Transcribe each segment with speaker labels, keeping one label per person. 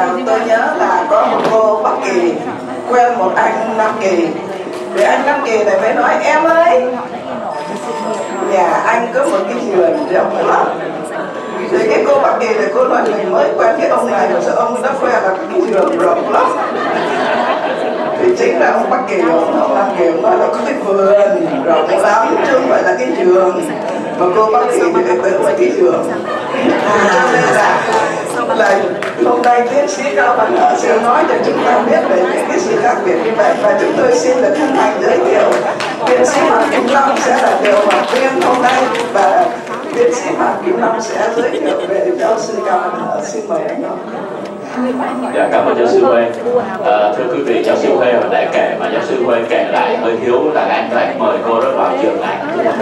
Speaker 1: tôi nhớ là có một cô Bắc Kỳ quen một anh Nam Kỳ, thì anh Nam Kỳ này mới nói em ơi, nhà anh có một cái vườn rộng lắm. Thì cái cô Bắc Kỳ này cô nói mình mới quen cái ông này mà sao ông đã khoe là cái vườn rộng lắm. Thì chính là ông Bắc Kỳ, ông Nam Kỳ nói là có cái vườn rộng lắm chứ không phải là cái vườn. Mà cô Bắc Kỳ thì phải tưởng là cái vườn. Cho nên là hôm nay tiến sĩ Cao Văn Hợ sẽ nói cho chúng ta biết về những cái sự khác biệt như vậy, và chúng tôi xin được thân thành giới thiệu tiến sĩ Hoàng Kim Long sẽ là điều học viên hôm nay, và tiến sĩ Hoàng Kim Long sẽ giới thiệu về giáo sư Cao Văn Hợ. Xin mời anh Long.
Speaker 2: Dạ, cảm ơn giáo sư Huê. Thưa quý vị, giáo sư Huê hồi nãy kể mà giáo sư Huê kể lại hơi thiếu là anh mời cô đó vào trường này.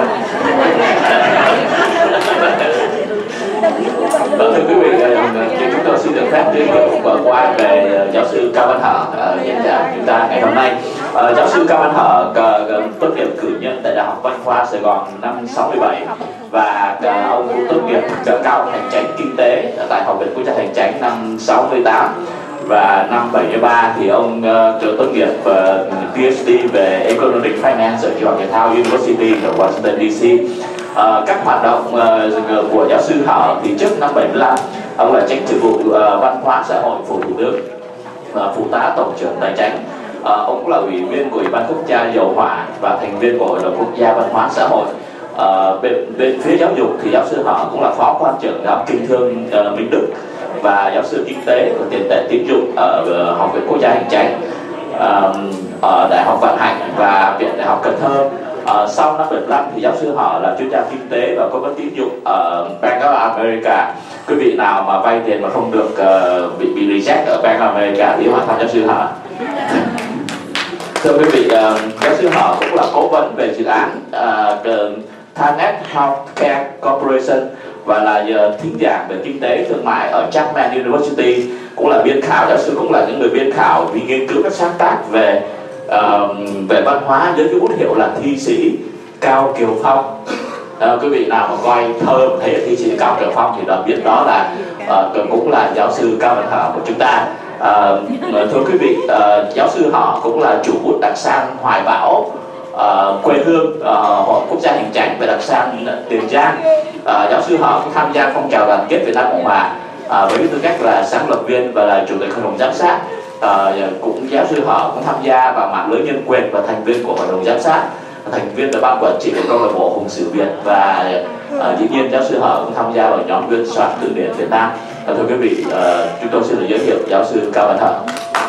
Speaker 2: Thưa quý vị, chúng tôi xin được phép giới thiệu qua về giáo sư Cao Văn Hợ diễn giả chúng ta ngày hôm nay. Giáo sư Cao Văn Hợ tốt nghiệp cử nhân tại Đại học Văn hóa Sài Gòn năm 67 và ông cũng tốt nghiệp cao hành chánh kinh tế tại Học viện Quốc gia Hành chánh năm 68, và năm 73 thì ông tốt nghiệp PhD về Economic Finance ở Trường Thể thao University ở Washington DC. Các hoạt động của giáo sư Hợ thì trước năm 75 ông là Chánh sự vụ văn hóa xã hội phủ Thủ tướng, phụ tá tổng trưởng tài chính. Ông cũng là ủy viên của Ủy ban Quốc gia dầu hỏa và thành viên của Hội đồng Quốc gia văn hóa xã hội. Bên phía giáo dục thì giáo sư Hợ cũng là phó quan trưởng đại học kinh thương Minh Đức và giáo sư kinh tế của tiền tệ tín dụng ở Học viện Quốc gia Hành chánh, ở Đại học Vạn Hạnh và Viện Đại học Cần Thơ. Sau năm 75 thì giáo sư Hợ là chuyên gia kinh tế và cố vấn tín dụng ở Bank of America. Quý vị nào mà vay tiền mà không được bị reject ở Bank of America thì hỏi thăm giáo sư Hợ. Thưa quý vị, giáo sư Hợ cũng là cố vấn về dự án Thanet Healthcare Corporation và là thính giảng về kinh tế thương mại ở Chapman University, cũng là biên khảo. Giáo sư cũng là những người biên khảo vì nghiên cứu các sáng tác về văn hóa với cái bút hiệu là thi sĩ Cao Kiều Phong. Quý vị nào mà coi thơ thấy thi sĩ Cao Kiều Phong thì đã biết đó là cũng là giáo sư Cao Văn Hợ của chúng ta. Thưa quý vị, giáo sư Hợ cũng là chủ bút đặc sản Hoài Bão quê hương Hội Quốc gia Hành chánh và đặc sản Tiền Giang. Giáo sư Hợ cũng tham gia phong trào đoàn kết Việt Nam Cộng Hòa với tư cách là sáng lập viên và là chủ tịch hội đồng giám sát. Cũng giáo sư Hợ cũng tham gia vào mạng lưới nhân quyền và thành viên của hội đồng giám sát, thành viên là ban quản trị của câu lạc bộ Hùng Sử Việt, và dĩ nhiên giáo sư Hợ cũng tham gia vào nhóm biên soạn từ điển Việt Nam. Thưa quý vị, chúng tôi xin được giới thiệu giáo sư Cao Văn Hợ.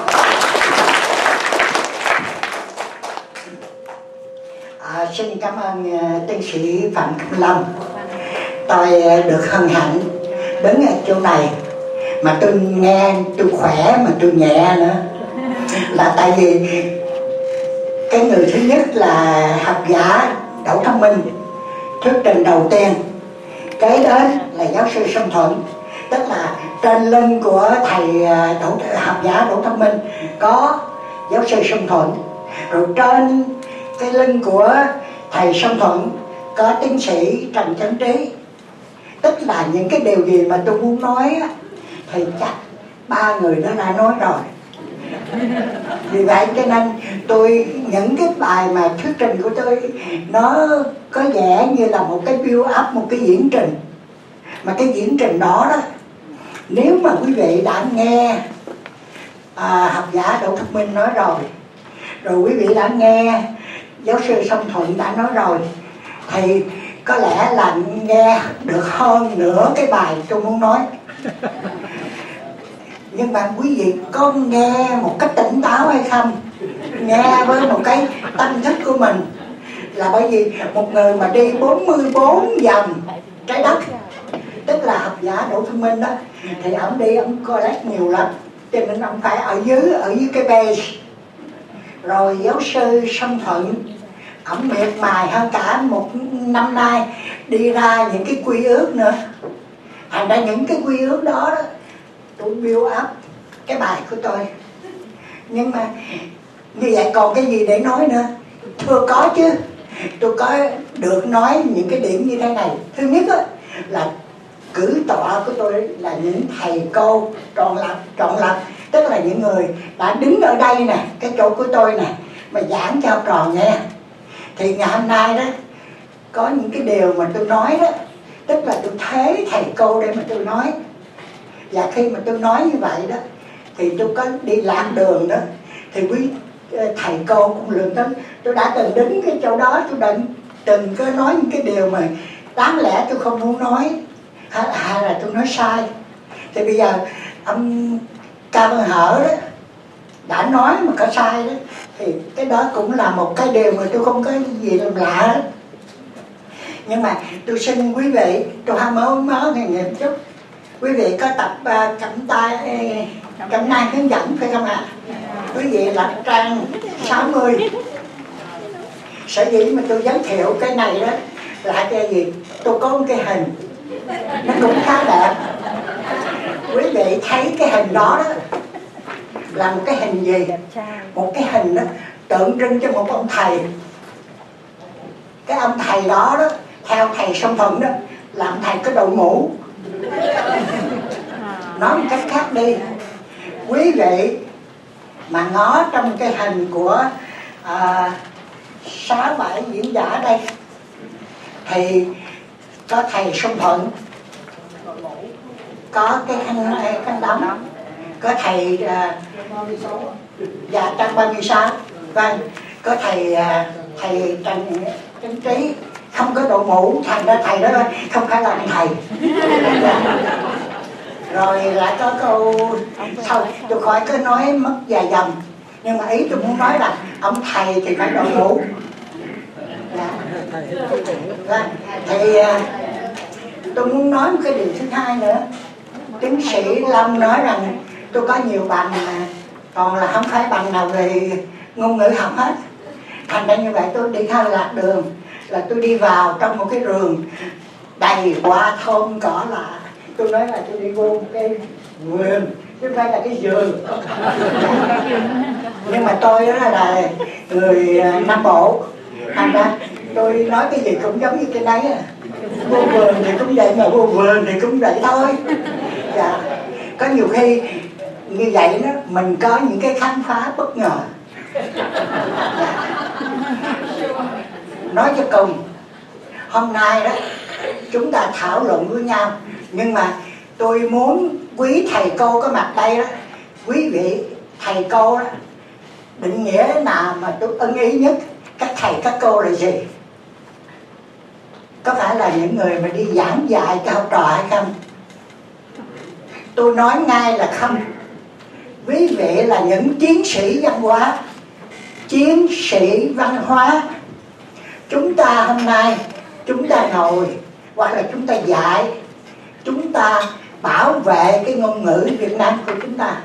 Speaker 3: Xin cảm ơn tiến sĩ Phạm Kim Long. Tôi được hân hạnh đứng ở chỗ này mà tôi nghe tôi khỏe mà tôi nhẹ nữa, là tại vì cái người thứ nhất là học giả Đỗ Thông Minh thuyết trình đầu tiên, kế đến là giáo sư Song Thuận, tức là trên lưng của thầy học giả Đỗ Thông Minh có giáo sư Song Thuận, rồi trên cái lưng của thầy Song Thuận có tiến sĩ Trần Chấn Trí. Tức là những cái điều gì mà tôi muốn nói thì chắc ba người đó đã nói rồi. Vì vậy cho nên những cái bài mà thuyết trình của tôi nó có vẻ như là một cái build up, một cái diễn trình. Mà cái diễn trình đó nếu mà quý vị đã nghe học giả Đỗ Thông Minh nói rồi quý vị đã nghe giáo sư Song Thuận đã nói rồi, thì có lẽ là nghe được hơn nửa cái bài tôi muốn nói. Nhưng mà quý vị có nghe một cách tỉnh táo hay không? Nghe với một cái tâm thức của mình. Là bởi vì một người mà đi 44 vòng trái đất, tức là học giả Đỗ Thông Minh đó, thì ông đi ông collect nhiều lắm, cho nên ông phải ở dưới cái base. Rồi giáo sư Song Thuận, ông miệt mài hơn cả một năm nay đi ra những cái quy ước nữa. Thành ra những cái quy ước đó tôi build up cái bài của tôi. Nhưng mà như vậy còn cái gì để nói nữa? Thưa có chứ. Tôi có được nói những cái điểm như thế này. Thứ nhất là cử tọa của tôi là những thầy cô trọn lập, tức là những người đã đứng ở đây nè, cái chỗ của tôi nè, mà giảng cho học trò nghe. Thì ngày hôm nay đó có những cái điều mà tôi nói đó, tức là tôi thế thầy cô để mà tôi nói. Và khi mà tôi nói như vậy đó thì tôi có đi lạc đường đó, thì quý thầy cô cũng lường tới. Tôi đã từng đứng cái chỗ đó, tôi từng có nói những cái điều mà đáng lẽ tôi không muốn nói, hay là tôi nói sai. Thì bây giờ ông Cao Văn Hở đó đã nói mà có sai đó, thì cái đó cũng là một cái điều mà tôi không có gì làm lạ hết. Nhưng mà tôi xin quý vị, tôi hay mới nghề nghiệp chút. Quý vị có tập cầm nang hướng dẫn phải không ạ? Quý vị lật trang 60. Sở dĩ mà tôi giới thiệu cái này đó là cái gì? Tôi có một cái hình nó cũng khá đẹp. Quý vị thấy cái hình đó đó là một cái hình gì? Một cái hình đó tượng trưng cho một ông thầy. Cái ông thầy đó đó, theo thầy Song Thuận đó, làm thầy có đội mũ. Nói một cách khác đi, quý vị mà ngó trong cái hình của 6-7 diễn giả đây thì có thầy Song Thuận, có cái khăn đóng, có thầy dạ Trần 36, vâng, có thầy Trần Trí không có đội mũ, thành ra thầy đó không phải là ông thầy. Rồi lại có câu thôi tôi khỏi cứ nói mất dài dòng, nhưng mà ý tôi muốn nói là ông thầy thì phải đội mũ. Dạ. Vâng. Thì tôi muốn nói một cái điều thứ hai nữa. Tiến sĩ Lâm nói rằng tôi có nhiều bằng mà còn là không phải bằng nào về ngôn ngữ học hết. Thành ra như vậy tôi đi theo lạc đường, là tôi đi vào trong một cái rừng đầy hoa thơm cỏ lạ. Tôi nói là tôi đi vô một cái vườn chứ không phải là cái vườn. Nhưng mà tôi đó là người Nam Bộ, thành ra tôi nói cái gì cũng giống như cái đấy à. Vô vườn thì cũng vậy, mà vô vườn thì cũng vậy thôi. Dạ. Có nhiều khi như vậy đó mình có những cái khám phá bất ngờ. Dạ. Nói cho cùng, hôm nay đó chúng ta thảo luận với nhau, nhưng mà tôi muốn quý thầy cô có mặt đây đó, quý vị thầy cô đó, định nghĩa nào mà tôi ưng ý nhất? Các thầy các cô là gì? Có phải là những người mà đi giảng dạy cho học trò hay không? Tôi nói ngay là không. Quý vị là những chiến sĩ văn hóa. Chiến sĩ văn hóa. Chúng ta hôm nay, chúng ta ngồi hoặc là chúng ta dạy, chúng ta bảo vệ cái ngôn ngữ Việt Nam của chúng ta.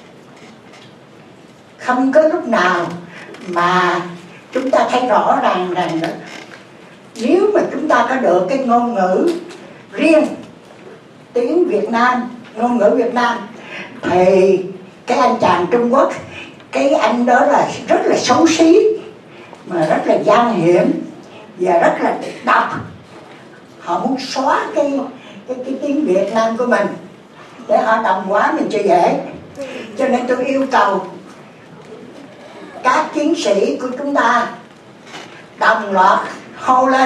Speaker 3: Không có lúc nào mà chúng ta thấy rõ ràng rằng nếu mà chúng ta có được cái ngôn ngữ riêng, tiếng Việt Nam, ngôn ngữ Việt Nam, thì cái anh chàng Trung Quốc, cái anh đó là rất là xấu xí, mà rất là gian hiểm và rất là độc. Họ muốn xóa cái tiếng Việt Nam của mình để họ đồng hóa mình cho dễ. Cho nên tôi yêu cầu các chiến sĩ của chúng ta đồng loạt hô lên: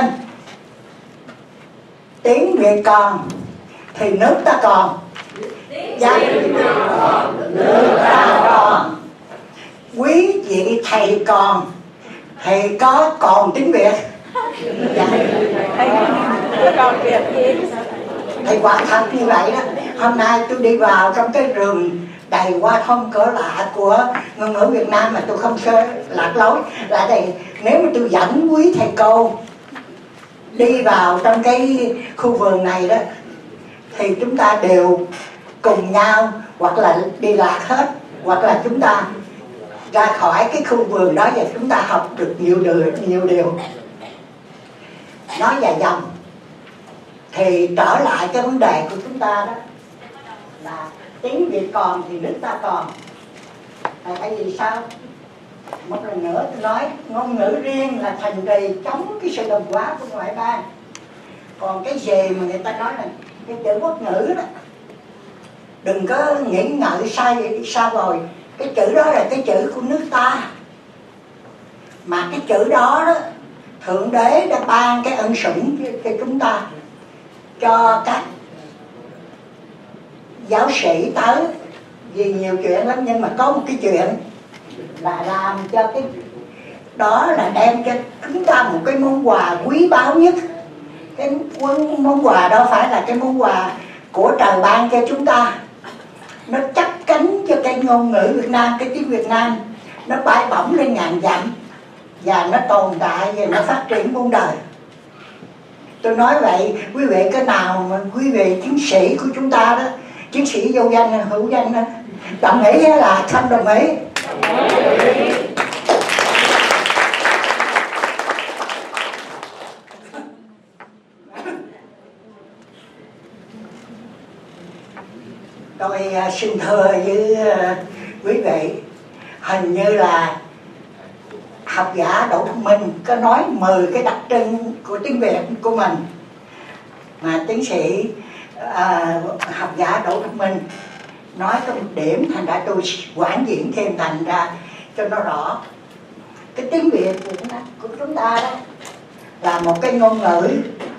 Speaker 3: tiếng Việt còn thì nước ta còn. Dạ, nước ta còn. Quý vị thầy còn thì có còn tiếng Việt. Dạ.
Speaker 1: Còn việc gì?
Speaker 3: Thì quả thật như vậy đó. Hôm nay tôi đi vào trong cái rừng đầy hoa thơm cỡ lạ của ngôn ngữ Việt Nam mà tôi không sơ lạc lối. Là đây, nếu mà tôi dẫn quý thầy cô đi vào trong cái khu vườn này đó, thì chúng ta đều cùng nhau hoặc là đi lạc hết, hoặc là chúng ta ra khỏi cái khu vườn đó và chúng ta học được nhiều điều. Nói dài dòng thì trở lại cái vấn đề của chúng ta đó là tiếng Việt còn thì nước ta còn. Tại vì sao? Một lần nữa tôi nói, ngôn ngữ riêng là thành trì chống cái sự đồng hóa của ngoại bang. Còn cái gì mà người ta nói là cái chữ quốc ngữ đó. Đừng có nghĩ ngợi sai sao rồi. Cái chữ đó là cái chữ của nước ta. Mà cái chữ đó đó, Thượng Đế đã ban cái ân sủng cho chúng ta, cho các giáo sĩ tới. Vì nhiều chuyện lắm, nhưng mà có một cái chuyện là làm cho cái đó là đem cho chúng ta một cái món quà quý báu nhất. Cái món quà đó phải là cái món quà của trời ban cho chúng ta. Nó chắp cánh cho cái ngôn ngữ Việt Nam, cái tiếng Việt Nam nó bay bổng lên ngàn dặm và nó tồn tại và nó phát triển muôn đời. Tôi nói vậy, quý vị cái nào mà quý vị chiến sĩ của chúng ta đó, chiến sĩ vô danh, hữu danh đó, đồng ý hay là không đồng ý? Tôi xin thưa với quý vị, hình như là học giả Đỗ Thông Minh có nói 10 cái đặc trưng của tiếng Việt của mình, mà tiến sĩ học giả Đỗ Thông Minh nói có một điểm, thành ra tôi quảng diễn thêm thành ra cho nó rõ. Cái tiếng Việt của chúng ta đó là một cái ngôn ngữ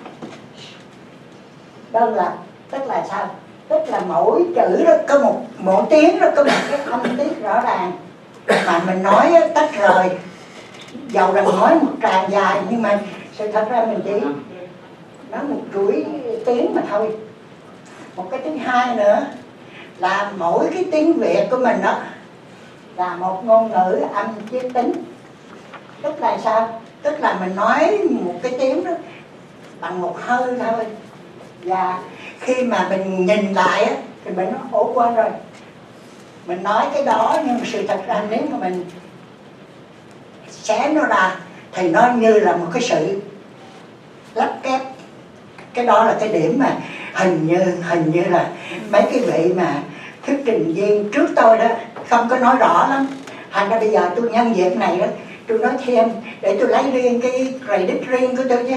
Speaker 3: đơn lập. Tức là sao? Tức là mỗi chữ đó có mỗi tiếng đó có một cái âm tiết rõ ràng, mà mình nói tách rời, dầu rằng nói một tràng dài, nhưng mà sự thật ra mình chỉ nói một chuỗi tiếng mà thôi. Một cái thứ hai nữa là mỗi cái tiếng Việt của mình đó là một ngôn ngữ âm chiết tính. Tức là sao? Tức là mình nói một cái tiếng đó bằng một hơi thôi, và khi mà mình nhìn lại á, thì mình nói ủa quên rồi, mình nói cái đó, nhưng mà sự thật ra nếu mà mình xé nó ra thì nó như là một cái sự lắp ghép. Cái đó là cái điểm mà hình như là mấy cái vị mà thuyết trình viên trước tôi đó không có nói rõ lắm. Thành ra bây giờ tôi nhân việc này đó, tôi nói thêm để tôi lấy riêng cái credit riêng của tôi chứ.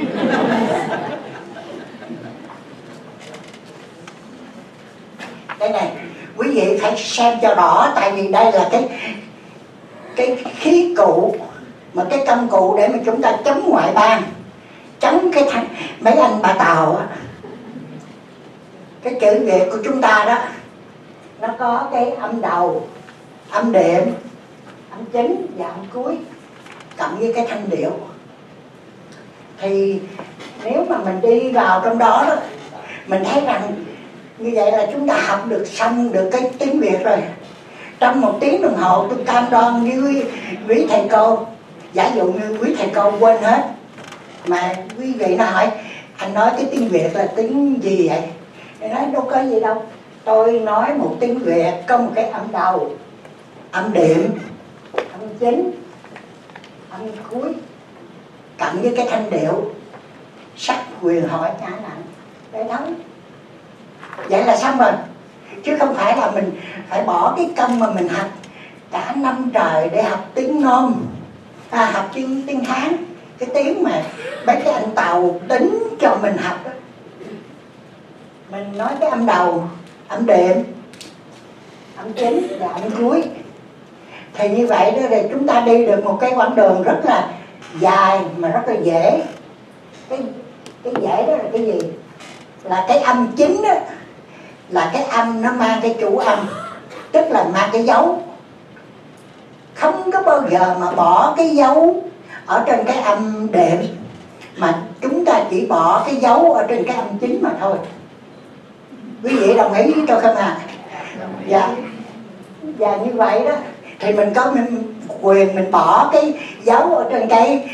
Speaker 3: Đây này, quý vị phải xem cho rõ, tại vì đây là cái khí cụ, mà cái công cụ để mà chúng ta chống ngoại bang, chống cái mấy anh bà Tàu á. Cái chữ Việt của chúng ta đó, nó có cái âm đầu, âm đệm, âm chính và âm cuối, cộng với cái thanh điệu. Thì nếu mà mình đi vào trong đó đó, mình thấy rằng như vậy là chúng ta học được xong được cái tiếng Việt rồi. Trong 1 tiếng đồng hồ tôi cam đoan với quý thầy cô, giả dụ như quý thầy cô quên hết, mà quý vị nó hỏi anh nói cái tiếng Việt là tiếng gì vậy? Tôi nói đâu có gì đâu, tôi nói một tiếng Việt có một cái âm đầu, âm đệm, âm chính, âm cuối, cộng với cái thanh điệu sắc quyền hỏi nhã nặng để thắng. Vậy là xong rồi, chứ không phải là mình phải bỏ cái công mà mình học cả năm trời để học tiếng Nôm, học tiếng Hán, cái tiếng mà mấy cái anh Tàu tính cho mình học đó. Mình nói cái âm đầu, âm đệm, âm chính và âm cuối, thì như vậy đó thì chúng ta đi được một cái quãng đường rất là dài mà rất là dễ. Cái dễ đó là cái gì? Là cái âm chính đó, là cái âm nó mang cái chủ âm, tức là mang cái dấu. Không có bao giờ mà bỏ cái dấu ở trên cái âm đệm, mà chúng ta chỉ bỏ cái dấu ở trên cái âm chính mà thôi. Quý vị đồng ý với tôi không ạ? Dạ. Và như vậy đó thì mình có quyền mình bỏ cái dấu ở trên cái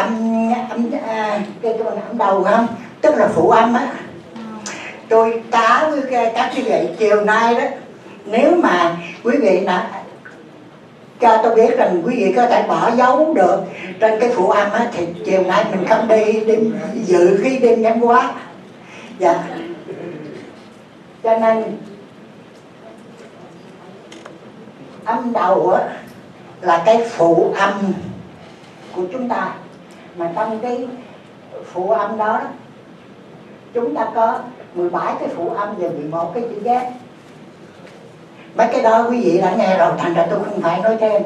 Speaker 3: cái âm đầu không? Tức là phụ âm á. Tôi cá với các quý vị chiều nay đó, nếu mà quý vị cho tôi biết rằng quý vị có thể bỏ dấu được trên cái phụ âm á, thì chiều nay mình không đi dự cái đêm văn hóa. Dạ. Cho nên âm đầu á là cái phụ âm của chúng ta, mà trong cái phụ âm đó chúng ta có 17 cái phụ âm và 11 cái chữ ghép. Mấy cái đó quý vị đã nghe rồi, thành ra tôi không phải nói thêm.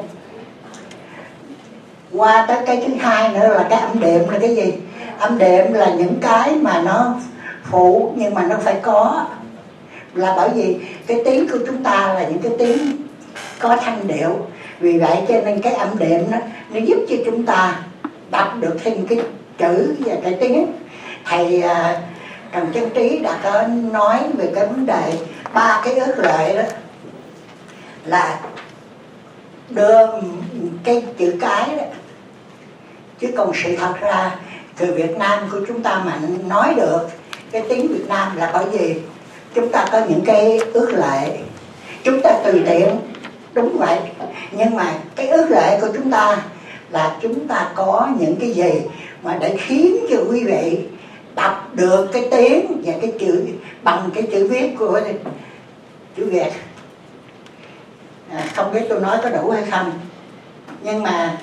Speaker 3: Qua tới cái thứ hai nữa là cái âm đệm là cái gì? Âm đệm là những cái mà nó phụ nhưng mà nó phải có. Là bởi vì cái tiếng của chúng ta là những cái tiếng có thanh điệu. Vì vậy cho nên cái âm đệm nó giúp cho chúng ta đọc được thêm cái chữ và cái tiếng. Thầy Trần Chân Trí đã có nói về cái vấn đề 3 cái ước lệ đó, là đưa cái chữ cái đó. Chứ còn sự thật ra người Việt Nam của chúng ta mà nói được cái tiếng Việt Nam là bởi vì chúng ta có những cái ước lệ. Chúng ta tùy tiện, đúng vậy. Nhưng mà cái ước lệ của chúng ta là chúng ta có những cái gì mà để khiến cho quý vị đọc được cái tiếng và cái chữ bằng cái chữ viết của chữ Việt. Không biết tôi nói có đủ hay không, nhưng mà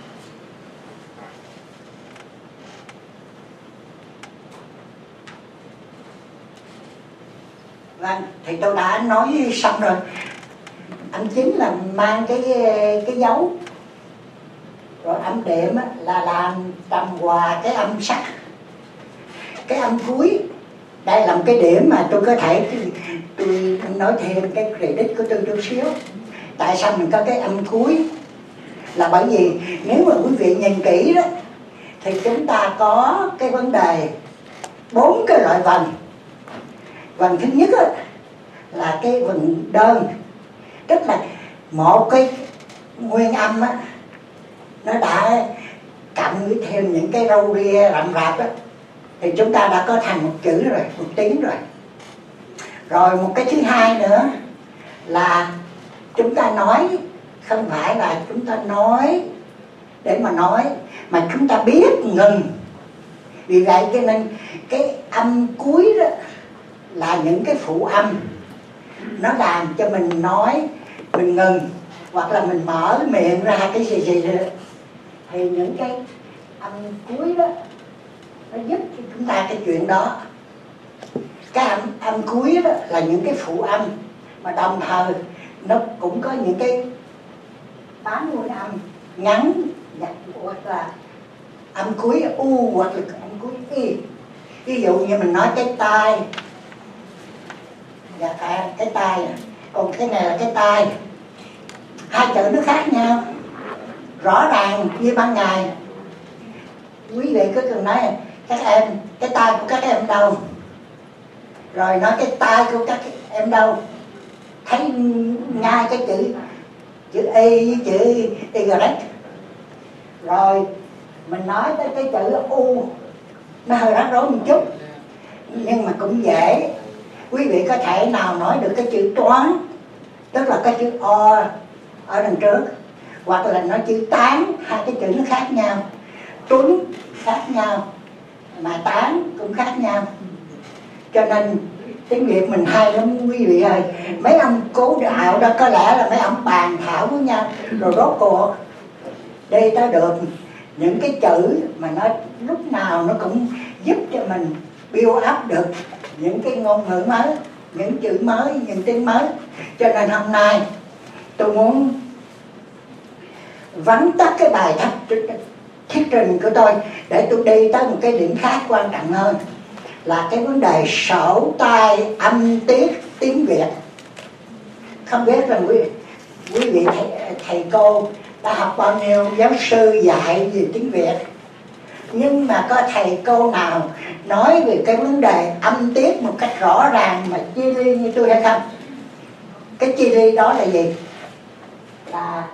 Speaker 3: vâng, thì tôi đã nói xong rồi. Âm chính là mang cái dấu, rồi âm đệm là làm tầm hòa cái âm sắc. Cái âm cuối, đây là một cái điểm mà tôi có thể tôi nói thêm cái credit của tôi chút xíu. Tại sao mình có cái âm cuối? Là bởi vì nếu mà quý vị nhìn kỹ đó thì chúng ta có cái vấn đề 4 cái loại vần. Vần thứ nhất đó, là cái vần đơn, tức là một cái nguyên âm á, nó đã cộng với thêm những cái râu ria rậm rạp á, thì chúng ta đã có thành một chữ rồi, một tiếng rồi. Rồi một cái thứ hai nữa là chúng ta nói, không phải là chúng ta nói để mà nói, mà chúng ta biết ngừng. Vì vậy cho nên cái âm cuối đó là những cái phụ âm, nó làm cho mình nói, mình ngừng, hoặc là mình mở miệng ra cái gì đó. Thì những cái âm cuối đó nó giúp cho chúng ta cái chuyện đó. Cái âm cuối đó là những cái phụ âm, mà đồng thời nó cũng có những cái bán nguyên âm ngắn, hoặc là âm cuối u, hoặc là âm cuối y. Ví dụ như mình nói cái tai, và cái tai, còn cái này là cái tai. Hai chữ nó khác nhau, rõ ràng như ban ngày. Quý vị cứ từng nói các em, cái tai của các em đâu, rồi nói cái tai của các em đâu, thấy ngay cái chữ y với chữ y. Rồi mình nói tới cái chữ u, nó hơi rắc rối một chút, nhưng mà cũng dễ. Quý vị có thể nào nói được cái chữ toán, tức là cái chữ o ở đằng trước, hoặc là nói chữ tán, hai cái chữ nó khác nhau. Tuấn khác nhau, mà tán cũng khác nhau. Cho nên tiếng Việt mình hay lắm quý vị ơi. Mấy ông cố đạo đó có lẽ là mấy ông bàn thảo với nhau, rồi rốt cuộc đi tới được những cái chữ mà nó lúc nào nó cũng giúp cho mình build up được những cái ngôn ngữ mới, những chữ mới, những tiếng mới. Cho nên hôm nay tôi muốn vắn tắt cái bài thuyết trình của tôi để tôi đi tới một cái điểm khác quan trọng hơn, là cái vấn đề sổ tay âm tiết tiếng Việt. Không biết rằng quý vị thầy cô đã học bao nhiêu giáo sư dạy về tiếng Việt, nhưng mà có thầy cô nào nói về cái vấn đề âm tiết một cách rõ ràng mà chia ly như tôi hay không? Cái chia ly đó là gì? Là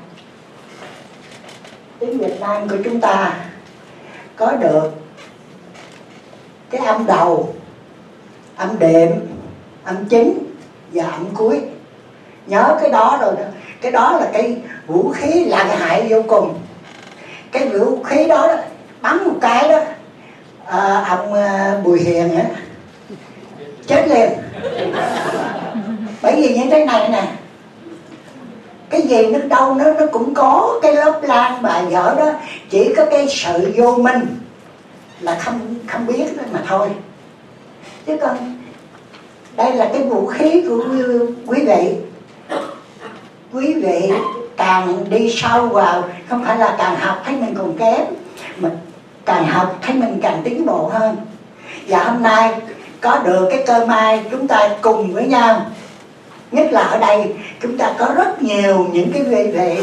Speaker 3: tiếng Việt Nam của chúng ta có được cái âm đầu, âm đệm, âm chính và âm cuối. Nhớ cái đó rồi đó. Cái đó là cái vũ khí lợi hại vô cùng. Cái vũ khí đó, bắn một cái đó, ông Bùi Hiền á chết liền. Bởi vì như thế này nè, cái gì nó đâu nó cũng có cái lớp lan bài vở đó, chỉ có cái sự vô minh là không biết đó mà thôi. chứ còn đây là cái vũ khí của quý vị. Quý vị càng đi sâu vào, không phải là càng học thấy mình còn kém, mà càng học thấy mình càng tiến bộ hơn. Và hôm nay có được cái cơ may chúng ta cùng với nhau, nhất là ở đây chúng ta có rất nhiều những cái vị vị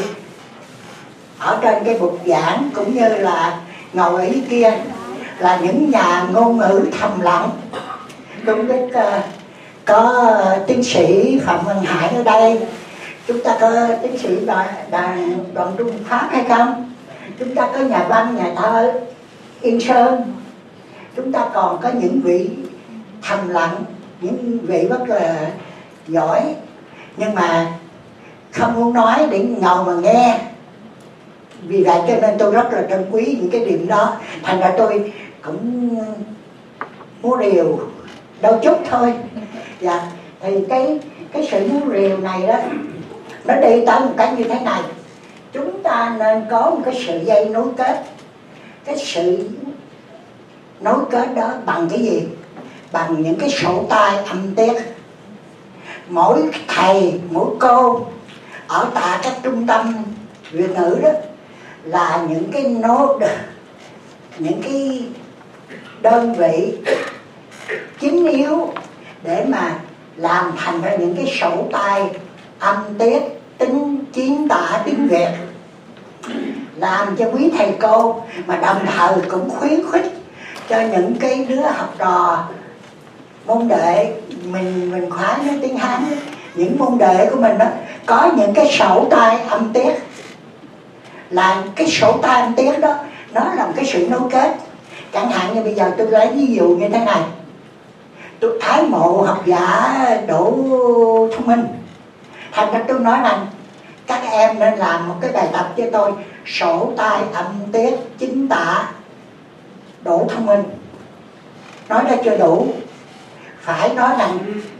Speaker 3: ở trên cái bục giảng, cũng như là ngồi ở dưới kia là những nhà ngôn ngữ thầm lặng. Đúng biết có tiến sĩ Phạm Văn Hải ở đây, chúng ta có tiến sĩ Đoàn Trung Pháp hay không? Chúng ta có nhà văn, nhà thơ Yên Sơn. Chúng ta còn có những vị thầm lặng, những vị rất là giỏi, nhưng mà không muốn nói để ngồi mà nghe. Vì vậy cho nên tôi rất là trân quý những cái điểm đó. Thành ra tôi cũng múa rìu đôi chút thôi. Dạ, thì cái sự múa rìu này đó, nó đi tới một cái như thế này. Chúng ta nên có một cái sự dây nối kết. Cái sự nối kết đó bằng cái gì? Bằng những cái sổ tay âm tiết. Mỗi thầy, mỗi cô ở tại các trung tâm Việt ngữ đó là những cái nốt, những cái đơn vị chính yếu để mà làm thành ra những cái sổ tay âm tiết tính chính tả tiếng Việt, làm cho quý thầy cô, mà đồng thời cũng khuyến khích cho những cái đứa học trò môn đệ mình khoái nói tiếng Hán, những môn đệ của mình đó có những cái sổ tay âm tiết. Là cái sổ tay âm tiết đó nó là một cái sự nối kết. Chẳng hạn như bây giờ tôi lấy ví dụ như thế này, tôi ái mộ học giả Đỗ Thông Minh, thành ra tôi nói rằng các em nên làm một cái bài tập cho tôi, sổ tay âm tiết chính tả Đỗ Thông Minh. Nói ra chưa đủ, phải nói rằng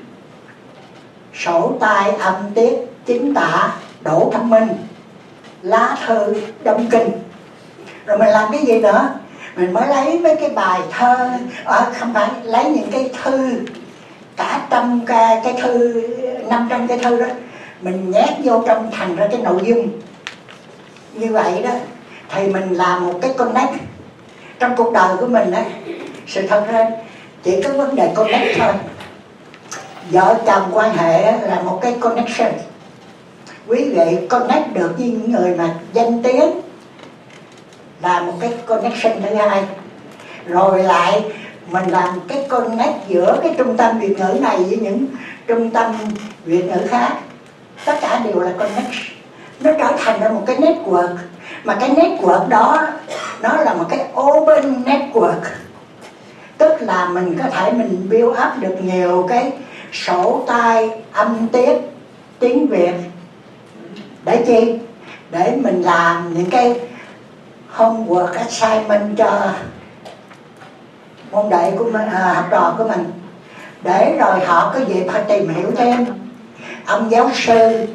Speaker 3: sổ tay âm tiết chính tả Đỗ Thông Minh, lá thư Đông Kinh. Rồi mình làm cái gì nữa? Mình mới lấy mấy cái bài thơ, không phải lấy những cái thư, cả trăm cái thư, 500 cái thư đó, mình nhét vô trong thành ra cái nội dung. Như vậy đó thì mình làm một cái connect. Trong cuộc đời của mình đó, sự thật ra chỉ có vấn đề connect thôi. Vợ chồng quan hệ là một cái connection. Quý vị connect được với những người mà danh tiếng là một cái connection thứ hai. Rồi lại mình làm cái connect giữa cái trung tâm Việt ngữ này với những trung tâm Việt ngữ khác. Tất cả đều là connect. Nó trở thành ra một cái network. Mà cái network đó nó là một cái open network. Tức là mình có thể mình build up được nhiều cái sổ tay âm tiết tiếng Việt. Để chi? Để mình làm những cái homework assignment cho môn đệ của mình, học trò của mình, để rồi họ có dịp họ tìm hiểu thêm. Ông giáo sư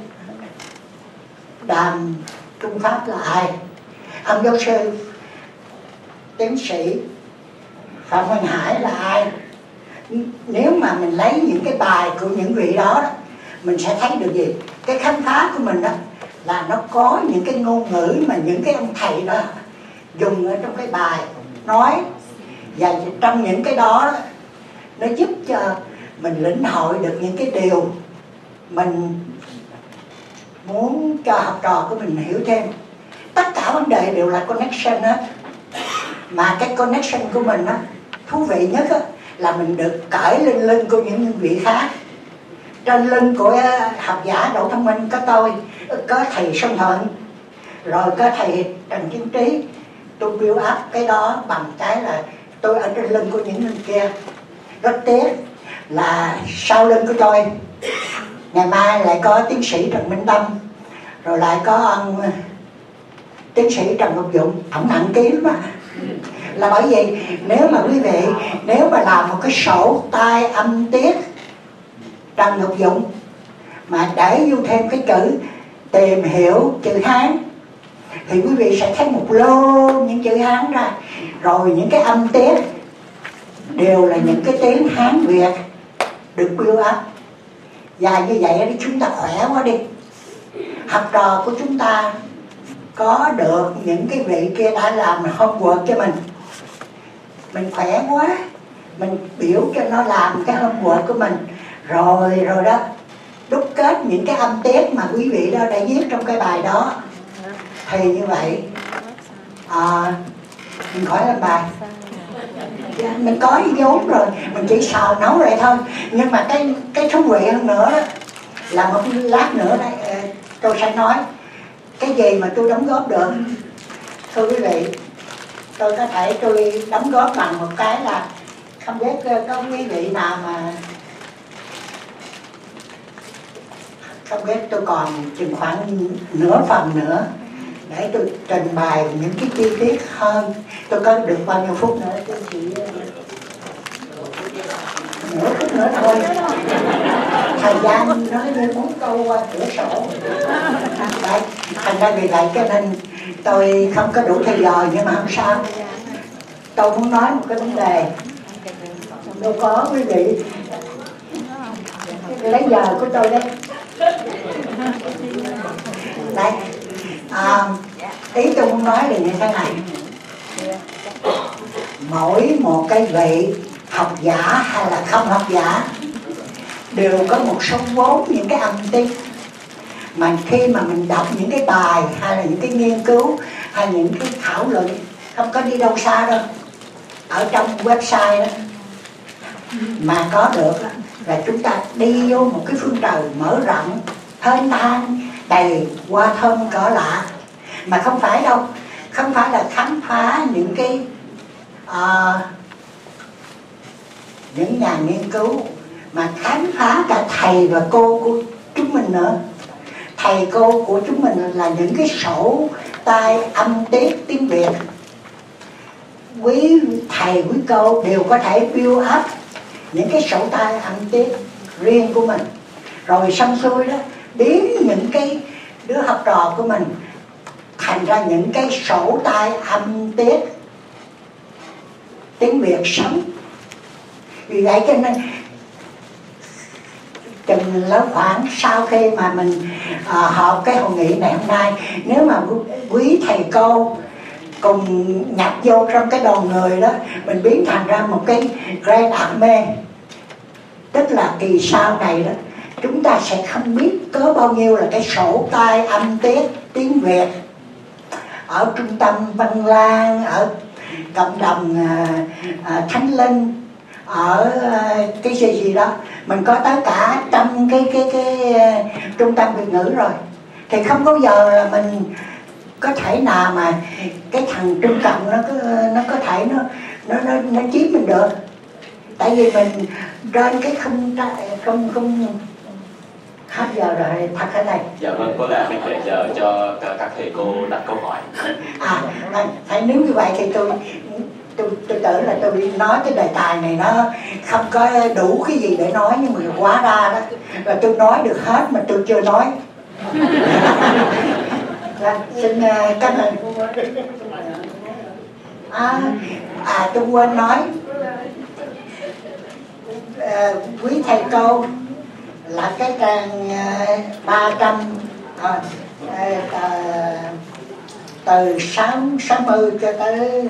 Speaker 3: Đàm Trung Pháp là ai? Ông giáo sư tiến sĩ Phạm Văn Hải là ai? Nếu mà mình lấy những cái bài của những vị đó, mình sẽ thấy được gì? Cái khám phá của mình đó là nó có những cái ngôn ngữ mà những cái ông thầy đó dùng ở trong cái bài nói. Và trong những cái đó nó giúp cho mình lĩnh hội được những cái điều mình muốn cho học trò của mình hiểu thêm. Tất cả vấn đề đều là connection hết. Mà cái connection của mình đó, thú vị nhất đó, là mình được cởi lên lưng của những vị khác. Trên lưng của học giả Đỗ Thông Minh có tôi, có thầy Xuân Thuận, rồi có thầy Trần Kiến Trí. Tôi build up cái đó bằng cái là tôi ở trên lưng của những người kia. Rất tiếc là sau lưng của tôi ngày mai lại có tiến sĩ Trần Minh Tâm, rồi lại có ông tiến sĩ Trần Ngọc Dụng. Ổng nặng ký mà. Là bởi vì nếu mà quý vị, nếu mà làm một cái sổ tay âm tiết Trần Ngọc Dụng mà để vô thêm cái chữ tìm hiểu chữ Hán, thì quý vị sẽ thấy một lô những chữ Hán ra, rồi những cái âm tiết đều là những cái tiếng Hán Việt được build up. Và như vậy thì chúng ta khỏe quá đi. Học trò của chúng ta có được những cái vị kia đã làm homework cho mình khỏe quá, mình biểu cho nó làm cái homework của mình rồi đó đúc kết những cái âm tiết mà quý vị đó đã viết trong cái bài đó. Thì như vậy mình khỏi làm bài, mình có vốn rồi, mình chỉ xào nấu lại thôi. Nhưng mà cái thú vị hơn nữa đó, là một lát nữa đây tôi sẽ nói cái gì mà tôi đóng góp được. Thưa quý vị, tôi có thể tôi đóng góp bằng một cái là không biết có quý vị nào mà không biết, tôi còn chừng khoảng nửa phần nữa để tôi trình bày những cái chi tiết hơn. Tôi có được bao nhiêu phút nữa tôi chỉ nửa phút nữa thôi. Thời gian nói như muốn câu qua cửa sổ. Đấy, thành ra vì vậy cho nên tôi không có đủ thời giờ, nhưng mà không sao. Tôi muốn nói một cái vấn đề. Đâu có quý vị lấy giờ của tôi đấy. Đấy, ý tôi muốn nói là như thế này. Mỗi một cái vị học giả hay là không học giả đều có một số vốn những cái âm tiết mà khi mà mình đọc những cái bài hay là những cái nghiên cứu hay những cái thảo luận, không có đi đâu xa đâu, ở trong website đó mà có được là chúng ta đi vô một cái phương trời mở rộng, thênh thang, đầy hoa thơm cỏ lạ. Mà không phải đâu, không phải là khám phá những cái những nhà nghiên cứu, mà khám phá cả thầy và cô của chúng mình nữa. Thầy cô của chúng mình là những cái sổ tay âm tiết tiếng Việt. Quý thầy, quý cô đều có thể build up những cái sổ tay âm tiết riêng của mình. Rồi xong xuôi đó, biến những cái đứa học trò của mình thành ra những cái sổ tay âm tiết tiếng Việt sống. Vì vậy cho nên chừng lớp khoảng sau khi mà mình họp cái hội nghị này hôm nay, nếu mà quý thầy cô cùng nhập vô trong cái đoàn người đó, mình biến thành ra một cái Grand Army, tức là kỳ sau này đó chúng ta sẽ không biết có bao nhiêu là cái sổ tay âm tiết tiếng Việt ở trung tâm Văn Lang, ở cộng đồng Thánh Linh, ở cái gì đó. Mình có tất cả trong cái trung tâm Việt ngữ rồi, thì không bao giờ là mình có thể nào mà cái thằng Trung Cộng nó có thể nó chiếm mình được. Tại vì mình trên cái không hết giờ rồi, thật thế này.
Speaker 2: Dạ vâng, có lẽ mình phải chờ cho các thầy cô đặt câu hỏi.
Speaker 3: Phải nếu như vậy thì tôi tưởng là tôi nói cái đề tài này nó không có đủ cái gì để nói, nhưng mà quá ra đó là tôi nói được hết mà tôi chưa nói. Xin cảm ơn. Tôi quên nói, quý thầy cô là cái trang 300 từ 60 cho tới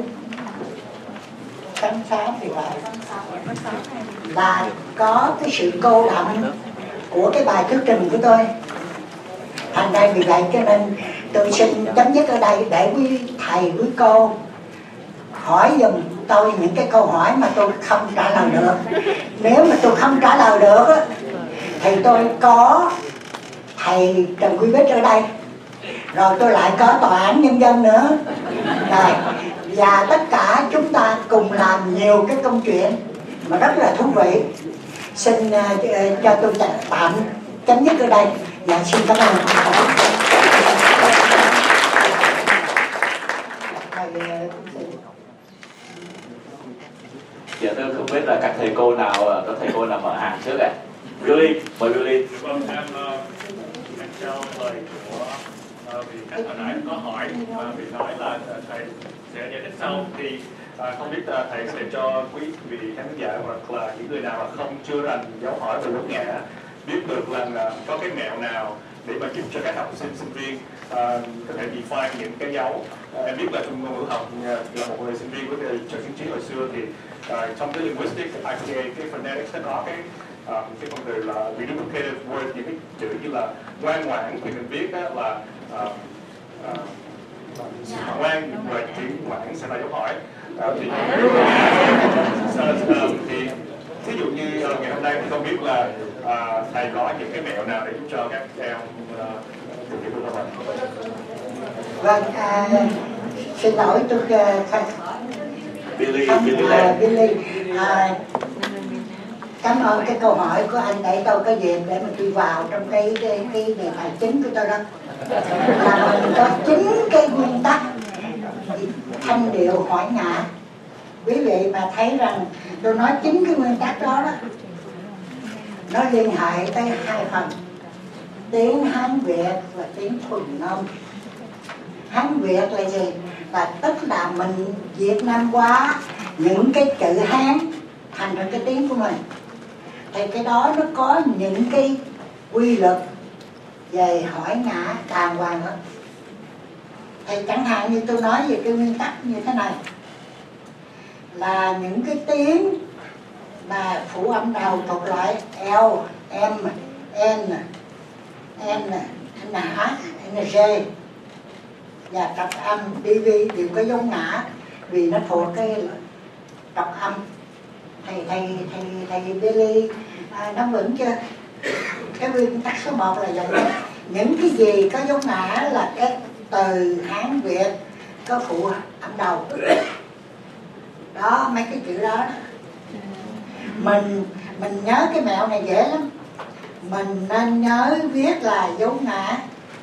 Speaker 3: 86 thì vậy, là có cái sự cô đọng của cái bài thuyết trình của tôi. Thành ra vì vậy cho nên tôi xin chấm dứt ở đây để quý thầy, quý cô hỏi giùm tôi những cái câu hỏi mà tôi không trả lời được. Nếu mà tôi không trả lời được á, thì tôi có thầy Trần Quý Bích ở đây, rồi tôi lại có tòa án nhân dân nữa. Rồi, và tất cả chúng ta cùng làm nhiều cái công chuyện mà rất là thú vị. Xin cho tôi tạm chấm dứt ở đây. Dạ, xin cảm ơn.
Speaker 2: Dạ tôi không biết là các thầy cô nào, có thầy cô nào mở hàng trước ạ? Billy, mời Billy.
Speaker 4: Vâng, em theo lời của vị khách hồi nãy có hỏi và vị nói là thầy sẽ giải thích sau, thì Không biết thầy sẽ cho quý vị khán giả hoặc là những người nào mà không chưa rành dấu hỏi về lúc ngã biết được là có cái mẹo nào để mà giúp cho các học sinh sinh viên có thể define những cái dấu. Em biết là trong ngôn ngữ học là một người sinh viên của trường chính trí hồi xưa thì trong cái linguistics, IPA, cái phonetics nó có cái con từ là reduplicative word, những cái chữ như là ngoan ngoãn thì mình viết là ngoan rồi chữ ngoãn sẽ là dấu hỏi. Thì thí dụ như ngày hôm nay thì không biết là thầy có những cái mẹo nào để giúp cho các em thực hiện được không?
Speaker 3: Vâng, xin lỗi tôi
Speaker 2: Billy,
Speaker 3: cảm ơn cái câu hỏi của anh để tôi có dịp để mà tôi vào trong cái đề tài chính của tôi đó, là mình có 9 cái nguyên tắc thanh điệu hỏi ngã. Quý vị mà thấy rằng tôi nói 9 cái nguyên tắc đó đó, nó liên hệ tới 2 phần: tiếng Hán Việt và tiếng thuần Nông. Hán Việt là gì? Là tức là mình Việt Nam hóa những cái chữ Hán thành ra cái tiếng của mình. Thì cái đó nó có những cái quy luật về hỏi ngã đàng hoàng đó. Thì chẳng hạn như tôi nói về cái nguyên tắc như thế này, là những cái tiếng mà phụ âm đầu thuộc loại L, M, N, H, G và trọc âm DV đều có dấu ngã vì nó thuộc cái trọc âm. Thầy Billy nắm vững chưa? Cái nguyên tắc số 1 là vậy đó. Những cái gì có dấu ngã là cái từ Hán Việt có phụ âm đầu đó, mấy cái chữ đó. Mình nhớ cái mẹo này dễ lắm. Mình nên nhớ viết là dấu ngã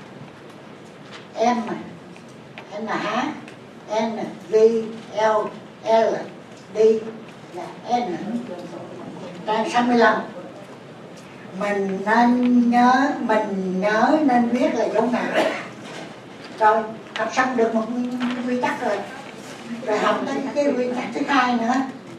Speaker 3: M, NH, N, V, L, D và N. Trang 65 mình nên nên viết là dấu ngã. Rồi học xong được một quy tắc rồi. Rồi học tới cái quy tắc thứ 2 nữa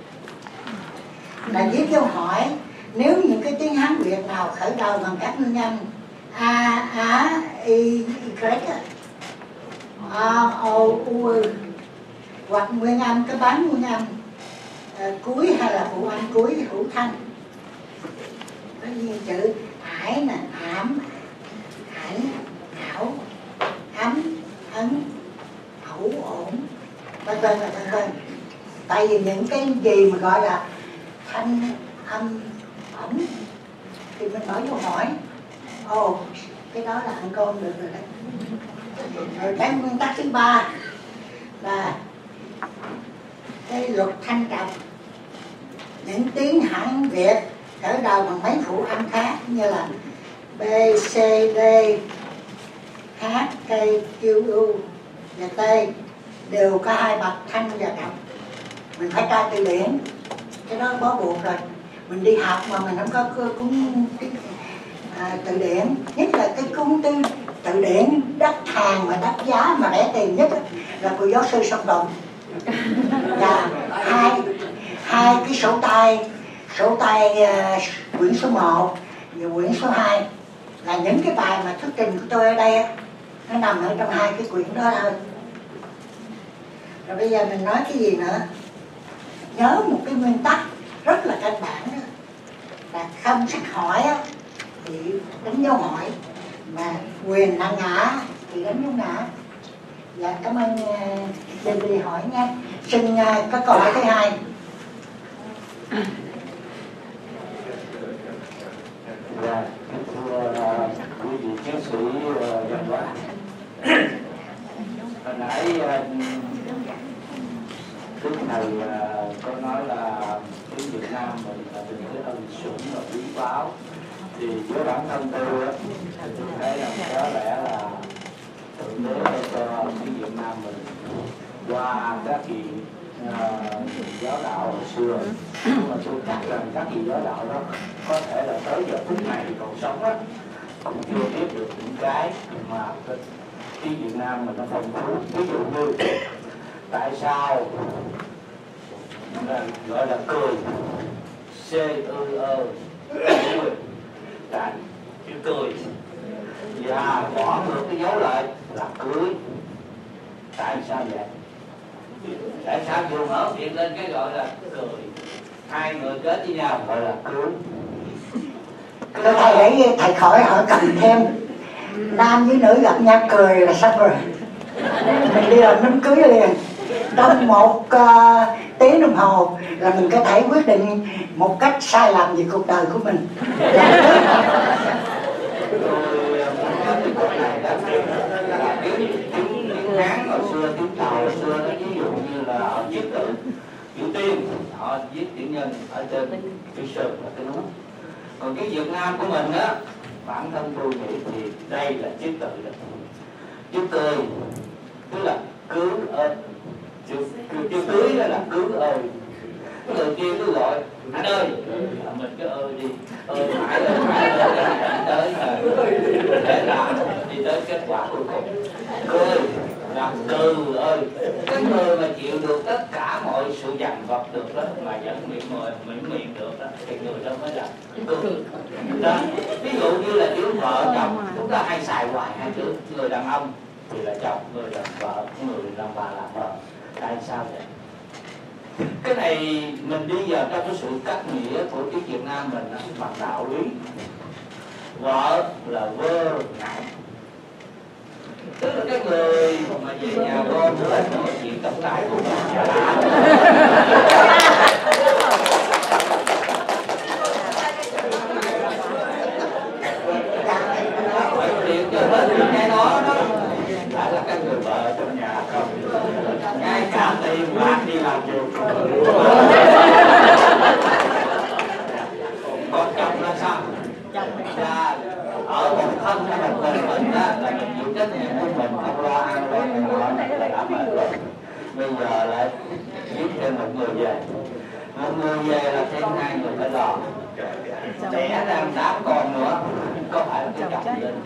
Speaker 3: là viết dấu hỏi. Nếu những cái tiếng Hán Việt nào khởi đầu bằng các nguyên âm A, Á, Y, Y, A, O, U, hoặc nguyên âm cái bán nguyên âm cuối hay là phụ âm cuối hữu thanh, có như chữ ải nè, ảm, ảnh, ảo, ấm, ấn, ẩu, ổn, vân vân và vân vân. Tại vì những cái gì mà gọi là thanh âm ẩm thì mình mở câu hỏi, ồ cái đó là ăn cơm được rồi đấy. Rồi cái nguyên tắc thứ 3 là cái luật thanh trầm. Những tiếng Hán Việt khởi đầu bằng mấy phụ âm khác như là B, C, D, H, K, Q, U và T đều có 2 bậc thanh và trầm. Mình phải tra từ điển, cái đó bó buộc rồi. Mình đi học mà mình không có cuốn từ điển, nhất là cái cuốn từ điển đắt hàng mà đắt giá mà rẻ tiền nhất là của giáo sư Song Tùng. Và hai cái sổ tay quyển số 1 và quyển số 2 là những cái bài mà thuyết trình của tôi ở đây nó nằm ở trong 2 cái quyển đó thôi. Rồi bây giờ mình nói cái gì nữa? Nhớ một cái nguyên tắc rất là căn bản đó, là không sách hỏi á, thì đánh dấu hỏi, mà quyền năng ngã thì đánh dấu ngã. Dạ cảm ơn David hỏi nha. Xin có câu hỏi thứ 2.
Speaker 5: Dạ, thưa quý vị chiến sĩ dân hóa. Hồi nãy Đức thầy có nói là tiếng Việt Nam mình là tình thế ân sủng và quý báu. Thì với bản thân tôi thì tôi thấy rằng có lẽ là Thượng Đế cho tiếng Việt Nam mình qua các kỳ giáo đạo hồi xưa, nhưng mà tôi chắc rằng các kỳ giáo đạo đó có thể là tới giờ phút này còn sống á cũng chưa biết được những cái mà tiếng Việt Nam mình nó phong phú. Ví dụ như tại sao gọi là cười, C-ư-ơ, tại chữ cười, và bỏ ngược cái dấu lại là cưới. Tại sao vậy? Tại sao vừa mở miệng lên cái gọi là cười, hai người kết với nhau gọi là cưới?
Speaker 3: Thưa thầy đấy, thầy khỏi hỏi cần thêm nam với nữ gặp nhau cười là xong rồi, mình đi làm đám cưới liền. Trong một tiếng đồng hồ là mình có thể quyết định một cách sai lầm về cuộc đời của mình.
Speaker 5: Tiếng Hán hồi xưa, tiếng Tàu hồi xưa nó ví dụ như là họ viết chữ tiên, họ viết chữ nhân ở trên chữ sơn là cái núi. Còn cái Việt Nam của mình á, bản thân tôi nghĩ thì đây là chữ tự đó. Chữ cười tức là cứ ơi, chữ cưới đó là cứ ơi. Cái người kia cứ gọi anh ơi, mình cứ ơi đi, ơi mãi tới để làm đi tới kết quả cuối cùng. Cười là cừ ơi, cái người mà chịu được tất cả mọi sự dằn vặt được đó, mà vẫn miệng được đó, thì người đó mới là cười. Đó, ví dụ như là chữ vợ chồng, chúng ta hay xài hoài hai chữ, người đàn ông thì là chồng, người làm vợ, người làm bà là vợ. Tại sao vậy? Cái này mình đi vào trong cái sự cắt nghĩa của tiếng Việt Nam mình bằng đạo lý. Vợ là vơ ngại, tức là cái người mà về nhà con nữa nói chuyện tổng đái của mình. Phải điện cho hết nghe nó đó, lại là cái người vợ trong nhà không, ngay cả tiền bạc đi làm việc. Còn chồng là sao? Là ở một thân hay một mình đó, là mình chịu trách nhiệm của mình, không lo ăn lo ngủ là đã mệt rồi. Bây giờ lại giết thêm một người về, là thêm hai người phải lo. Trẻ ra 8 con nữa, có phải là cái chồng lên.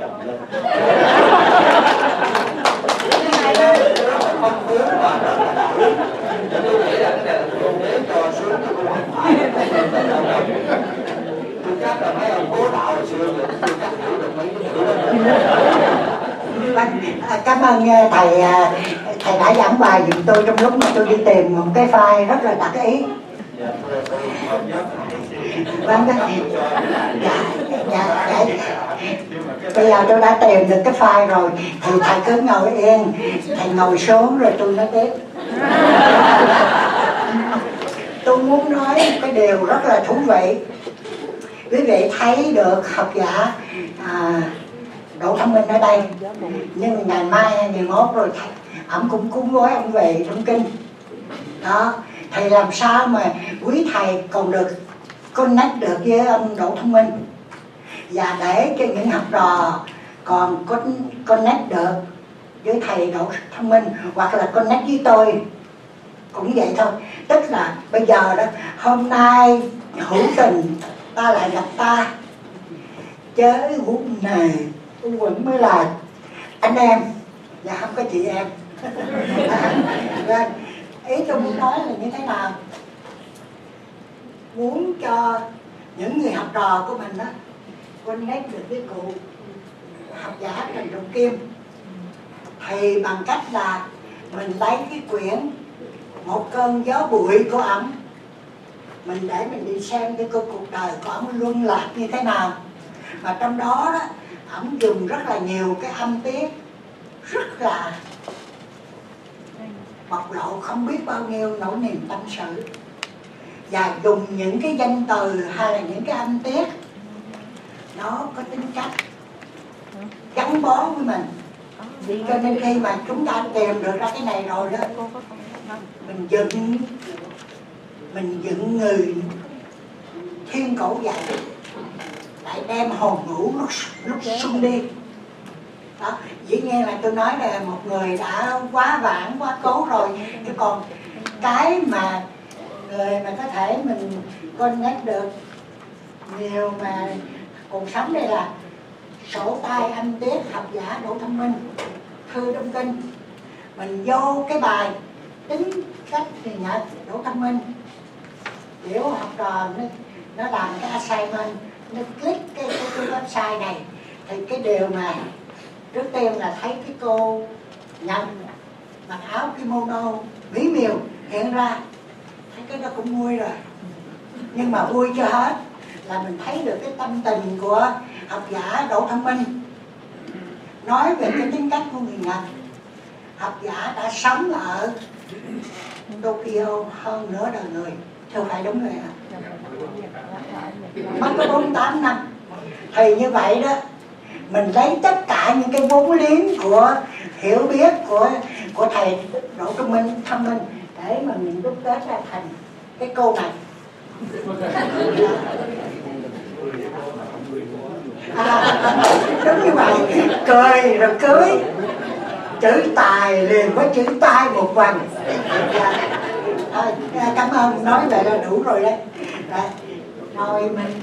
Speaker 5: Cái này là không muốn mà tôi nghĩ là cái này là tôi để cho xuống cái cũng không phải. Tôi chắc là mấy ông cố đạo hồi xưa rồi, tôi chắc hiểu được mấy cái chữ đó.
Speaker 3: Cảm ơn thầy đã giảng bài giùm tôi trong lúc mà tôi đi tìm một cái file rất là đặc ý. Vâng, dạ. Bây giờ tôi đã tìm được cái file rồi, thì thầy cứ ngồi yên, thầy ngồi xuống rồi tôi nói tiếp. Tôi muốn nói một cái điều rất là thú vị. Quý vị thấy được học giả Đỗ Thông Minh ở đây, nhưng ngày mai 21 rồi ổng cũng cúng gói ông về trong kinh đó, thì làm sao mà quý thầy còn được connect được với ông Đỗ Thông Minh, và để cho những học trò còn connect được với thầy Đỗ Thông Minh, hoặc là connect với tôi cũng vậy thôi. Tức là bây giờ đó, hôm nay hữu tình ta lại gặp ta, chớ vụ này vẫn mới là anh em và không có chị em. Ý tôi muốn nói là như thế nào, muốn cho những người học trò của mình đó connect được với cụ học giả Trần Trọng Kim, thì bằng cách là mình lấy cái quyển Một Cơn Gió Bụi của ổng, mình để mình đi xem cái cuộc đời của ổng luân lạc như thế nào. Mà trong đó đó, ổng dùng rất là nhiều cái âm tiết rất là bộc lộ không biết bao nhiêu nỗi niềm tâm sự, và dùng những cái danh từ hay là những cái âm tiết nó có tính cách gắn bó với mình. Cho nên khi mà chúng ta tìm được ra cái này rồi đó, mình dựng người thiên cổ dậy, lại đem hồn ngủ lúc xuân đi đó. Dĩ nhiên là tôi nói là một người đã quá vãng quá cố rồi, chứ còn cái mà người mà có thể mình connect được nhiều mà cuộc sống đây là sổ tay âm tiết học giả Đỗ Thông Minh, Thư trong kinh. Mình vô cái bài tính cách thì Nhật Đỗ Thanh Minh, biểu học trò nó làm cái assignment, nó click cái website này, thì cái điều mà trước tiên là thấy cái cô Nhật mặc áo kimono mỹ miều hiện ra, thấy cái đó cũng vui rồi. Nhưng mà vui chưa hết là mình thấy được cái tâm tình của học giả Đỗ Thanh Minh nói về cái tính cách của người Nhật. Học giả đã sống ở Tokyo hơn nửa đời người, không phải đúng rồi ạ? Mất có 48 năm. Thì như vậy đó, mình lấy tất cả những cái vốn liếng của hiểu biết của thầy Đỗ Thanh Minh để mà mình đúc kết ra thành cái câu này. Đúng như vậy, cười rồi cưới, chữ tài liền với chữ tai một vần. Cảm ơn, nói vậy là đủ rồi đấy. Rồi mình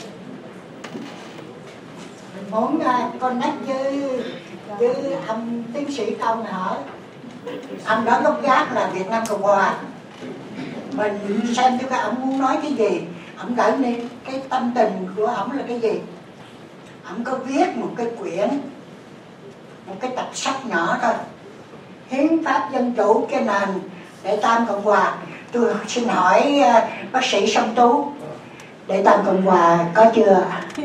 Speaker 3: muốn connect với ông tiến sĩ Công hỏi. Ông đó gốc gác là Việt Nam Cộng Hòa. Mình xem cho các ông muốn nói cái gì, ông gửi lên cái tâm tình của ông là cái gì. Ông có viết một cái quyển, một cái tập sách nhỏ thôi, Hiến pháp dân chủ cái nền Đệ Tam Cộng Hòa. Tôi xin hỏi bác sĩ Song Tú, Đệ Tam Cộng Hòa có chưa?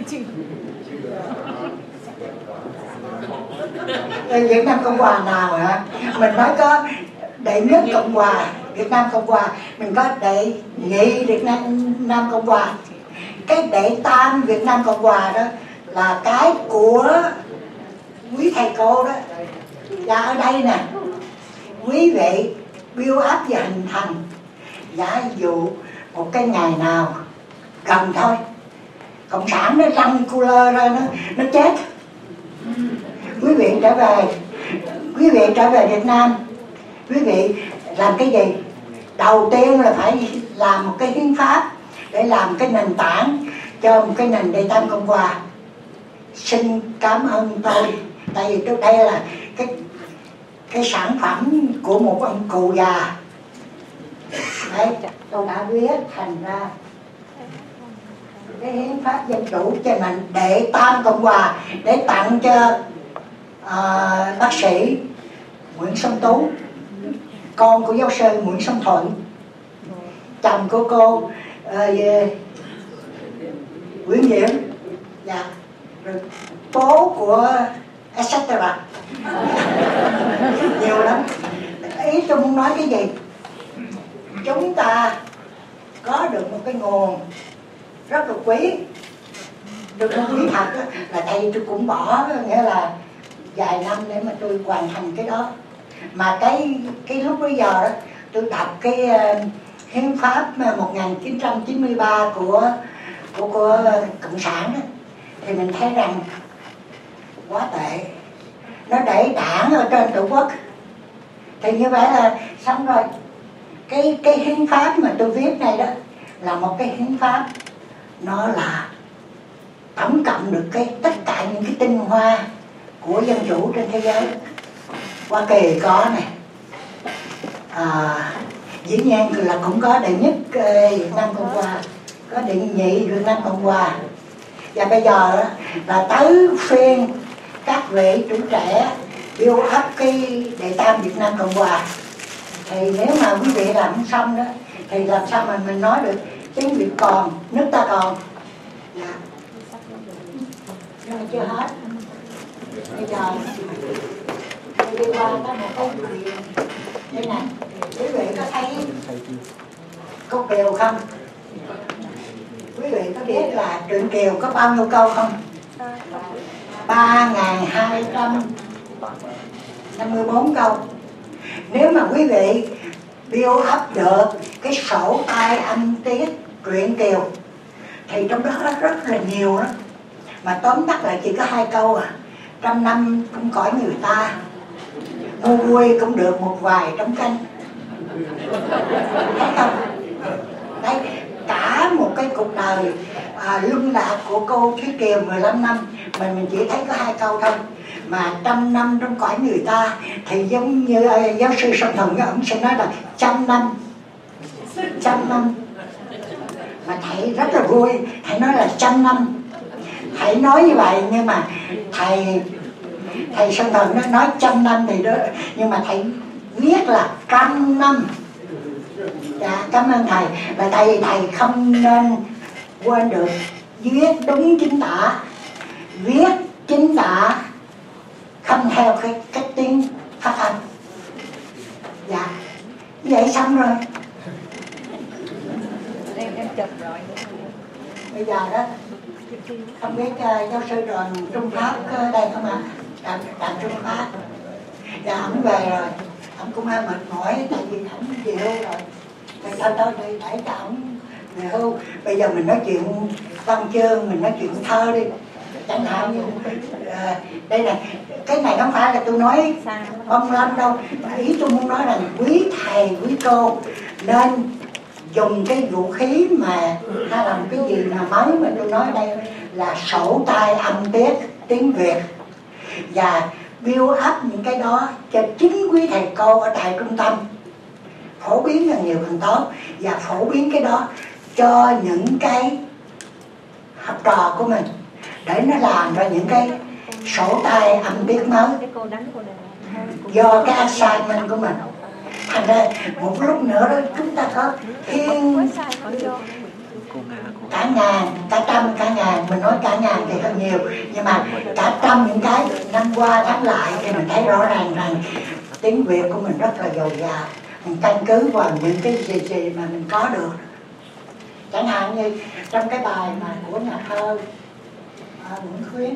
Speaker 3: Việt Nam Cộng Hòa nào hả? Mình nói có Đệ Nhất Cộng Hòa Việt Nam Cộng Hòa, mình có Đệ Nhị Việt Nam Cộng Hòa. Cái Đệ Tam Việt Nam Cộng Hòa đó là cái của quý thầy cô đó. Và ở đây nè, quý vị build up và hình thành, giả dụ một cái ngày nào gần thôi, cộng sản nó răng cooler ra, nó chết, quý vị trở về Việt Nam, quý vị làm cái gì? Đầu tiên là phải làm một cái hiến pháp để làm cái nền tảng cho một cái nền Đệ Tam Cộng Hòa. Xin cảm ơn tôi, tại vì đây là cái sản phẩm của một ông cụ già. Đấy, tôi đã viết thành ra cái hiến pháp dân chủ cho mình Đệ Tam Cộng Hòa để tặng cho bác sĩ Nguyễn Xuân Tú, con của giáo sư Nguyễn Xuân Thuận, chồng của cô Nguyễn Diễm, dạ, rồi bố của etc. Nhiều lắm. Ý tôi muốn nói cái gì? Chúng ta có được một cái nguồn rất là quý. Tôi không quý thật đó, là tại tôi cũng bỏ nghĩa là vài năm để mà tôi hoàn thành cái đó. Mà cái lúc bây giờ đó tôi đọc cái hiến pháp 1993 của Cộng sản đó, thì mình thấy rằng quá tệ. Nó để đảng ở trên Tổ quốc. Thì như vậy là xong rồi. Cái hiến pháp mà tôi viết này đó là một cái hiến pháp, nó là tổng cộng được tất cả những cái tinh hoa của dân chủ trên thế giới. Hoa Kỳ có này, dĩ nhiên là cũng có Đệ Nhất Việt Nam Cộng Hòa, có Đệ Nhị Việt Nam Cộng Hòa. Và bây giờ đó, là tới phiên các vị chủ trẻ build up cái Đệ Tam Việt Nam Cộng Hòa. Thì nếu mà quý vị làm xong đó, thì làm sao mà mình nói được tiếng Việt còn, nước ta còn. Dạ. Nhưng mà chưa hết. Bây giờ tôi đi qua có một cái chuyện đây này. Quý vị có thấy câu Kiều không? Quý vị có biết là truyện Kiều có bao nhiêu câu không? 3.254 câu. Nếu mà quý vị build up được cái sổ tay âm tiết truyện Kiều thì trong đó rất là nhiều đó. Mà tóm tắt lại chỉ có 2 câu à. Trăm năm cũng cõi người ta, mua vui cũng được một vài trống canh. Thấy không? Đấy, cả một cái cuộc đời luân lạc của cô Thúy Kiều 15 năm mình chỉ thấy có 2 câu thôi. mà 100 năm trong cõi người ta thì giống như giáo sư Sơn Thuận ông sẽ nói là 100 năm. 100 năm mà thầy rất là vui, thầy nói là 100 năm. Thầy nói như vậy nhưng mà thầy Sơn Thuận nó nói 100 năm thì đó, nhưng mà thầy viết là 100 năm. Dạ, cảm ơn thầy. Và thầy không nên quên được viết đúng chính tả, viết chính tả không theo cái tiếng phát âm. Dạ, vậy xong rồi.
Speaker 6: Em chụp rồi.
Speaker 3: Bây giờ đó không biết giáo sư Đoàn Trung Pháp có đây không ạ? Đoàn Trung Pháp. Dạ, ổng về rồi, ổng cũng hơi mệt mỏi tại vì ổng về hưu rồi. Rồi thôi để cho ổng về hưu. Bây giờ mình nói chuyện văn chương, mình nói chuyện thơ đi. Chẳng hạn như đây này, cái này không phải là tôi nói ông Lâm đâu, ý tôi muốn nói là quý thầy quý cô nên dùng cái vũ khí mà hay làm cái gì mà mới mà tôi nói đây là sổ tay âm tiết tiếng Việt, và build up những cái đó cho chính quý thầy cô ở tại trung tâm, phổ biến càng nhiều càng tốt, và phổ biến cái đó cho những cái học trò của mình để nó làm ra những cái sổ tay âm tiết mới do cái assignment của mình. Thành ra một lúc nữa đó chúng ta có thiên cả ngàn, cả trăm, cả ngàn, mình nói cả ngàn thì hơi nhiều, nhưng mà cả trăm những cái năm qua tháng lại thì mình thấy rõ ràng rằng tiếng Việt của mình rất là dồi dào. Mình căn cứ vào những cái gì mà mình có được. Chẳng hạn như trong cái bài mà của nhà thơ Nguyễn Khuyến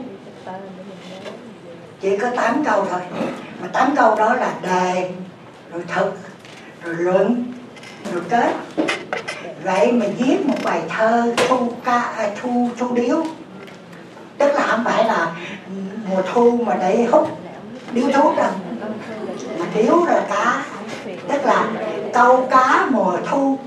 Speaker 3: chỉ có 8 câu thôi, mà 8 câu đó là đề, rồi thực, rồi luận, rồi kết. Vậy mà viết một bài thơ thu điếu, tức là không phải là mùa thu mà để hút điếu thuốc đâu, mà điếu rồi cá, tức là câu cá mùa thu,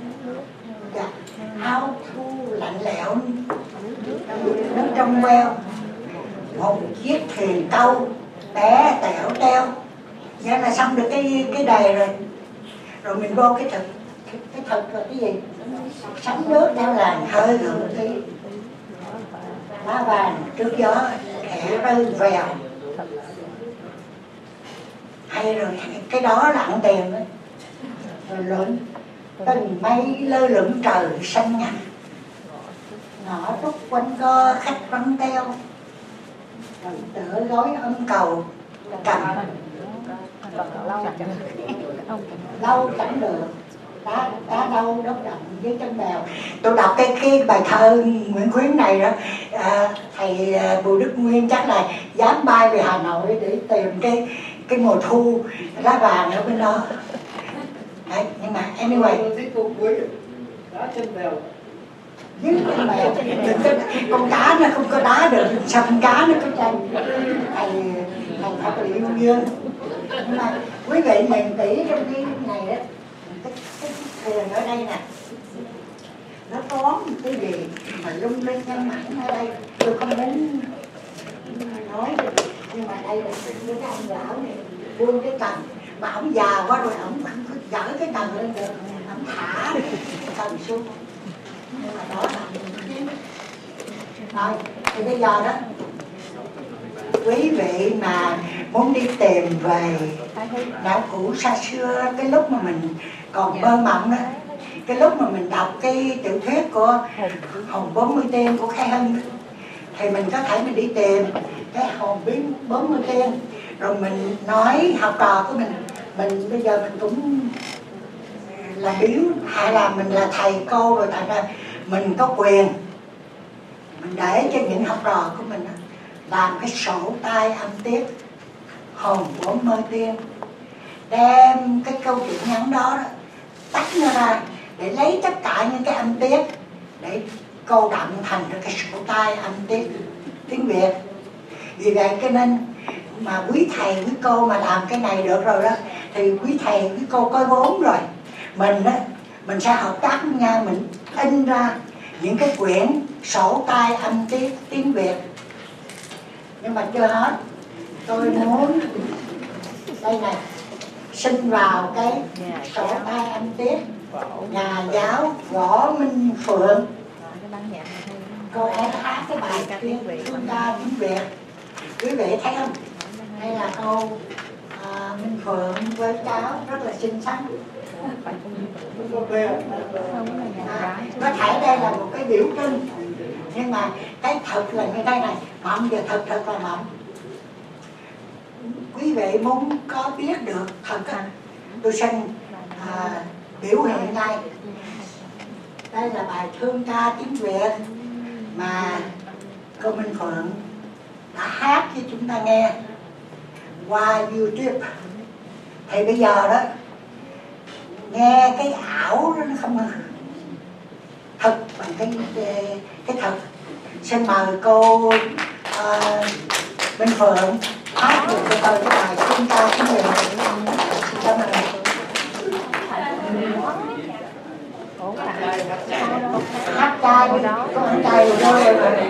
Speaker 3: áo thu lạnh lẽo nước trong veo, một chiếc thuyền câu bé tẻo teo. Vậy là xong được cái đề rồi. Rồi mình vô cái thực. Cái thực là cái gì? Sóng nước theo làn hơi hưởng tí, lá vàng trước gió khẽ rơi vèo. Hay rồi, cái đó là ăn tiền đấy. Rồi luận, từng mây lơ lửng trời xanh ngắt, ngõ trúc quanh co khách vắng teo, rồi tựa gói ấm cầu cầm lâu chẳng được, đá đâu đốt đậm dưới chân bèo. Tôi đọc cái bài thơ Nguyễn Khuyến này đó, thầy Bùi Đức Nguyên chắc là dám bay về Hà Nội để tìm cái mùa thu lá vàng ở bên đó. Đấy, nhưng mà anyway, đá chân bèo dưới chân bèo, con cá nó không có đá được, sao con cá nó có chân. Thầy thật là yêu dương. Nhưng mà quý vị nhìn kỹ trong cái này đó, cái thuyền ở đây nè, nó có một cái gì mà lung linh nhân mảnh ở đây, tôi không muốn nói, nhưng mà đây là cái ông lão này buông cái cần, mà ổng già quá rồi ổng cứ dở cái cần lên được, ổng thả cái cần xuống. Nhưng mà đó là rồi, thì bây giờ đó quý vị mà muốn đi tìm về đạo cũ xa xưa, cái lúc mà mình còn mơ mộng đó, cái lúc mà mình đọc cái tiểu thuyết của Hồn 40 Tiên của Khai Hưng, thì mình có thể mình đi tìm cái Hồn 40 Tiên, rồi mình nói học trò của mình bây giờ mình cũng là biếu, hay là mình là thầy cô rồi, thành ra mình có quyền mình để cho những học trò của mình làm cái sổ tay âm tiết Hồn 40 Tiên, đem cái câu chuyện ngắn đó tách nó ra để lấy tất cả những cái âm tiết để cô đậm thành được cái sổ tay âm tiết tiếng Việt. Vì vậy cho nên mà quý thầy quý cô mà làm cái này được rồi đó, thì quý thầy quý cô có vốn rồi, mình sẽ hợp tác với nhau, mình in ra những cái quyển sổ tay âm tiết tiếng Việt. Nhưng mà chưa hết, tôi muốn đây này xin vào cái sổ tay anh Tiết, nhà giáo Võ Minh Phượng. Cô ấy hát cái bài kia Thương Ca Tiếng Việt, quý vị thấy không? Đây là cô Minh Phượng với cháu rất là xinh xắn. Có thể đây là một cái biểu trưng, nhưng mà cái thật là như thế này, mộng giờ thật là mộng. Quý vị muốn có biết được thật á, tôi xin biểu hiện đây. Đây là bài Thương Ca Tiếng Việt mà cô Minh Phượng đã hát cho chúng ta nghe qua YouTube. Thì bây giờ đó nghe cái ảo đó, nó không thật bằng cái thật. Xin mời cô Minh Phượng hát được cho tôi cái bài Thương Ca Tiếng Việt. Xin cảm ơn. Hát trai có anh trai rồi.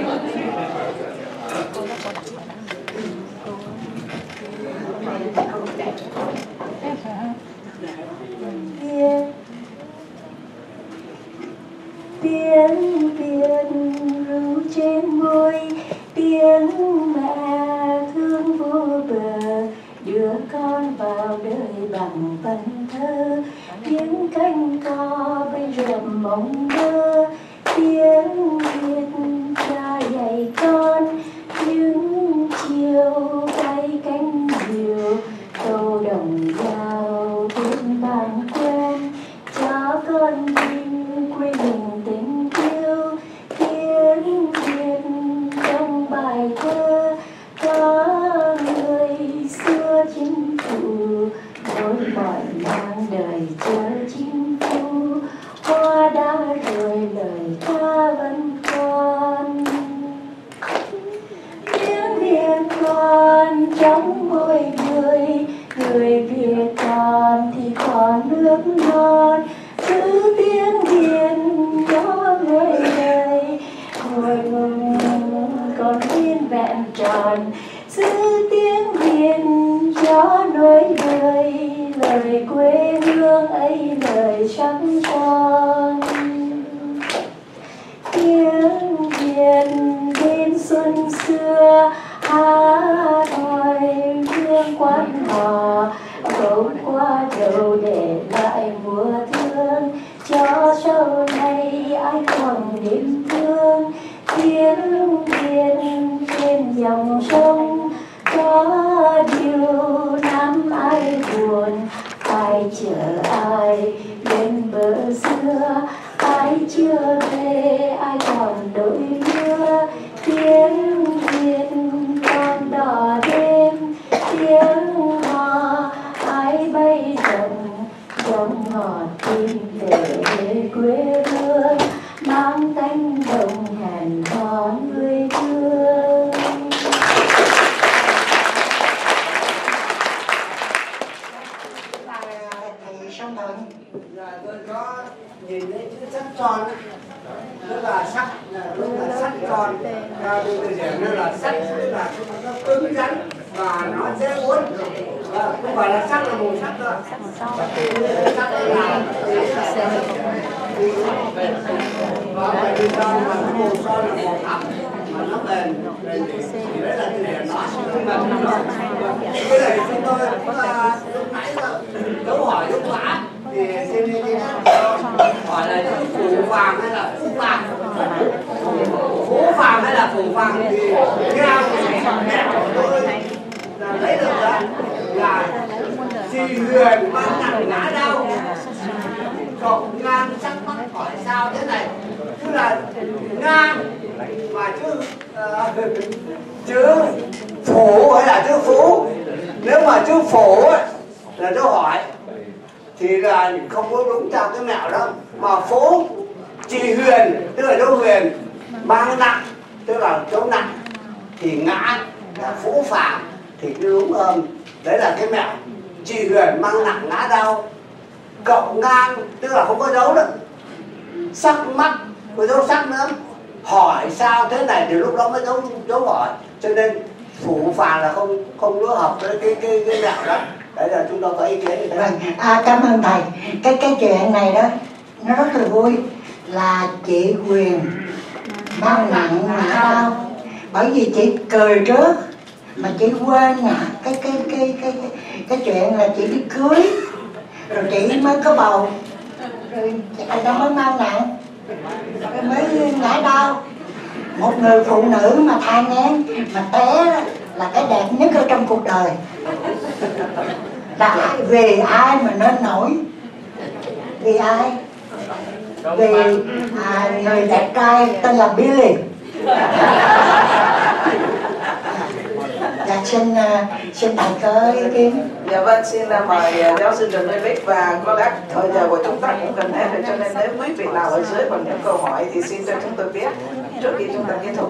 Speaker 6: Tiếng Việt ru trên môi, tiếng mẹ thương vô bờ, đưa con vào đời bằng vần thơ, những cánh cò bay rợm mộng mơ. Tiếng Việt cha dạy con những chiều bay cánh diều, câu đồng dao tiếng bàn quen cho con mình quê mình tình yêu. Tiếng Việt trong bài thơ có người xưa chính phủ, mỗi mọi mang đời chờ chính phủ. Hoa đã rơi lời ca vẫn còn, tiếng Việt còn trong mỗi người. Người Việt còn thì còn nước non, giữ tiếng Việt gió người đời. Ngồi ngùng còn nguyên vẹn tròn, giữ tiếng Việt gió nối đời. Lời quê hương ấy lời trắng son, tiếng Việt đêm xuân xưa hát hỏi hương quan họ, câu qua đầu để lại mùa thương cho sau này ai còn niềm thương. Tiếng Việt trên dòng sông có điều năm ai buồn, ai chờ ai bên bờ xưa, ai chưa về ai còn đôi mưa. Tiếng Việt con đò đêm, tiếng hò ai bay dần, dòng ngọt tim về quê hương, mang cánh đồng hẹn hò người thương.
Speaker 3: Thì xong rồi.
Speaker 7: Tôi có nhìn thấy chữ sắt tròn, nó là sắt, nó là sắt tròn, từ điển nó là sắt, tức là nó cứng rắn và nó dễ uốn, không phải là sắt là màu sắt đâu. Sắt đây là và phải đi son mà cái màu son là màu thẳm mà nó bền, thì đấy là từ điển nó. Nhưng mà cái này chúng tôi cũng lúc nãy dấu hỏi lúc mã thì xin hỏi là chữ phủ vàng hay là phủ vàng, phủ vàng hay là phủ vàng thì theo mẹ của tôi là thấy được đó là Chị Huyền mang nặng ngã đau, cộng ngang sắc mắt hỏi sao thế này, tức là ngang và chữ phủ hay là chữ phú. Nếu mà chữ phủ là tôi hỏi thì là không có đúng theo cái mẹo đâu, mà phú chị Huyền tức là chỗ Huyền mang nặng tức là chỗ nặng thì ngã là phú phàng thì cái đúng âm, đấy là cái mẹo. Chị Huyền mang nặng ngã đau, cộng ngang tức là không có dấu đâu, sắc mắt có dấu sắc nữa, hỏi sao thế này thì lúc đó mới dấu hỏi, cho nên phủ phàng là không đứa học cái đạo đó. Đấy là chúng tôi có ý kiến như thế.
Speaker 3: Vâng, cảm ơn thầy. Cái chuyện này đó nó rất là vui, là chị Huyền mang nặng ngã đau, bởi vì chị cười trước mà chị quên cái chuyện là chị đi cưới rồi chị mới có bầu, rồi nó mới mang nặng, rồi mới ngã đau. Một người phụ nữ mà thai nghén mà té là cái đẹp nhất ở trong cuộc đời. Là vì ai mà nên nổi? Vì ai? Vì người đẹp trai tên là Billy. Dạ, xin thầy có ý kiến.
Speaker 1: Dạ vâng, xin mời giáo sư Trần Lê Bích, và có lẽ thời giờ của chúng ta cũng gần hết rồi, cho nên nếu quý vị nào ở dưới còn những câu hỏi thì xin cho chúng tôi biết trước khi chúng ta kết thúc.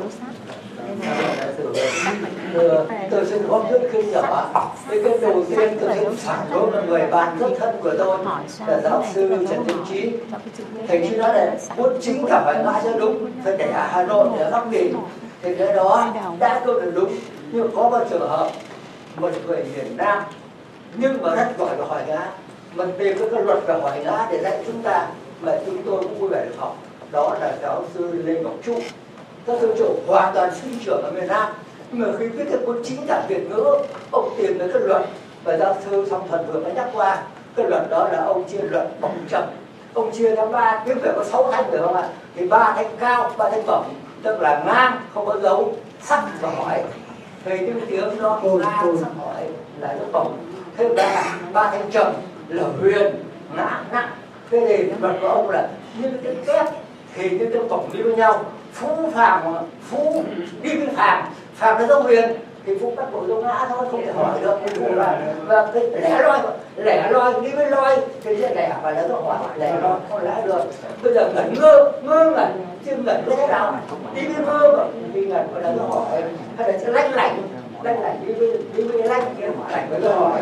Speaker 7: Tôi xin góp chút khi nhỏ. Cái đầu tiên tôi xin phản đối một người bạn rất thân của tôi là giáo sư Trần Tiến Trí. Thầy Trí nói là muốn chính cả phải ngã cho đúng, phải để Hà Nội để Bắc Kỳ. Thì cái đó đã tôi là đúng, nhưng có một trường hợp một người miền Nam nhưng mà rất giỏi về hỏi ngã, mình tìm cái luật về hỏi ngã để dạy chúng ta mà chúng tôi cũng vui vẻ được học. Đó là giáo sư Lê Ngọc Trung. Giáo sư Trung hoàn toàn sinh trưởng ở miền Nam, nhưng mà khi viết cái cuốn chính tả Việt ngữ, ông tìm đến cái luật, và giáo sư Song Thần vừa mới nhắc qua cái luật đó là ông chia luật bổng trầm. Ông chia ra 3, tiếng phải có 6 thanh được không ạ? Thì 3 thanh cao, 3 thanh bổng, tức là ngang không có dấu, sắc và hỏi. Thì những tiếng nó ngang sắc hỏi là nó bổng. Thế là 3 thanh trầm là huyền, ngã, nặng. Thế thì luật của ông là những cái kép thì những cái bổng đi với nhau. Phú phàng, phú đi với phàng, phàng là dấu huyền thì phú bắt buộc dấu ngã thôi, không thể hỏi được. Và cái lẻ loi đi với loi thì sẽ lẻ phải là dấu hỏi, lẻ loi không lẽ được. Bây giờ ngẩn ngơ ngẩn chứ ngẩn thế nào, đi với ngơ mà đi ngẩn phải là dấu hỏi, hay là lanh lảnh đi với lanh với dấu hỏi,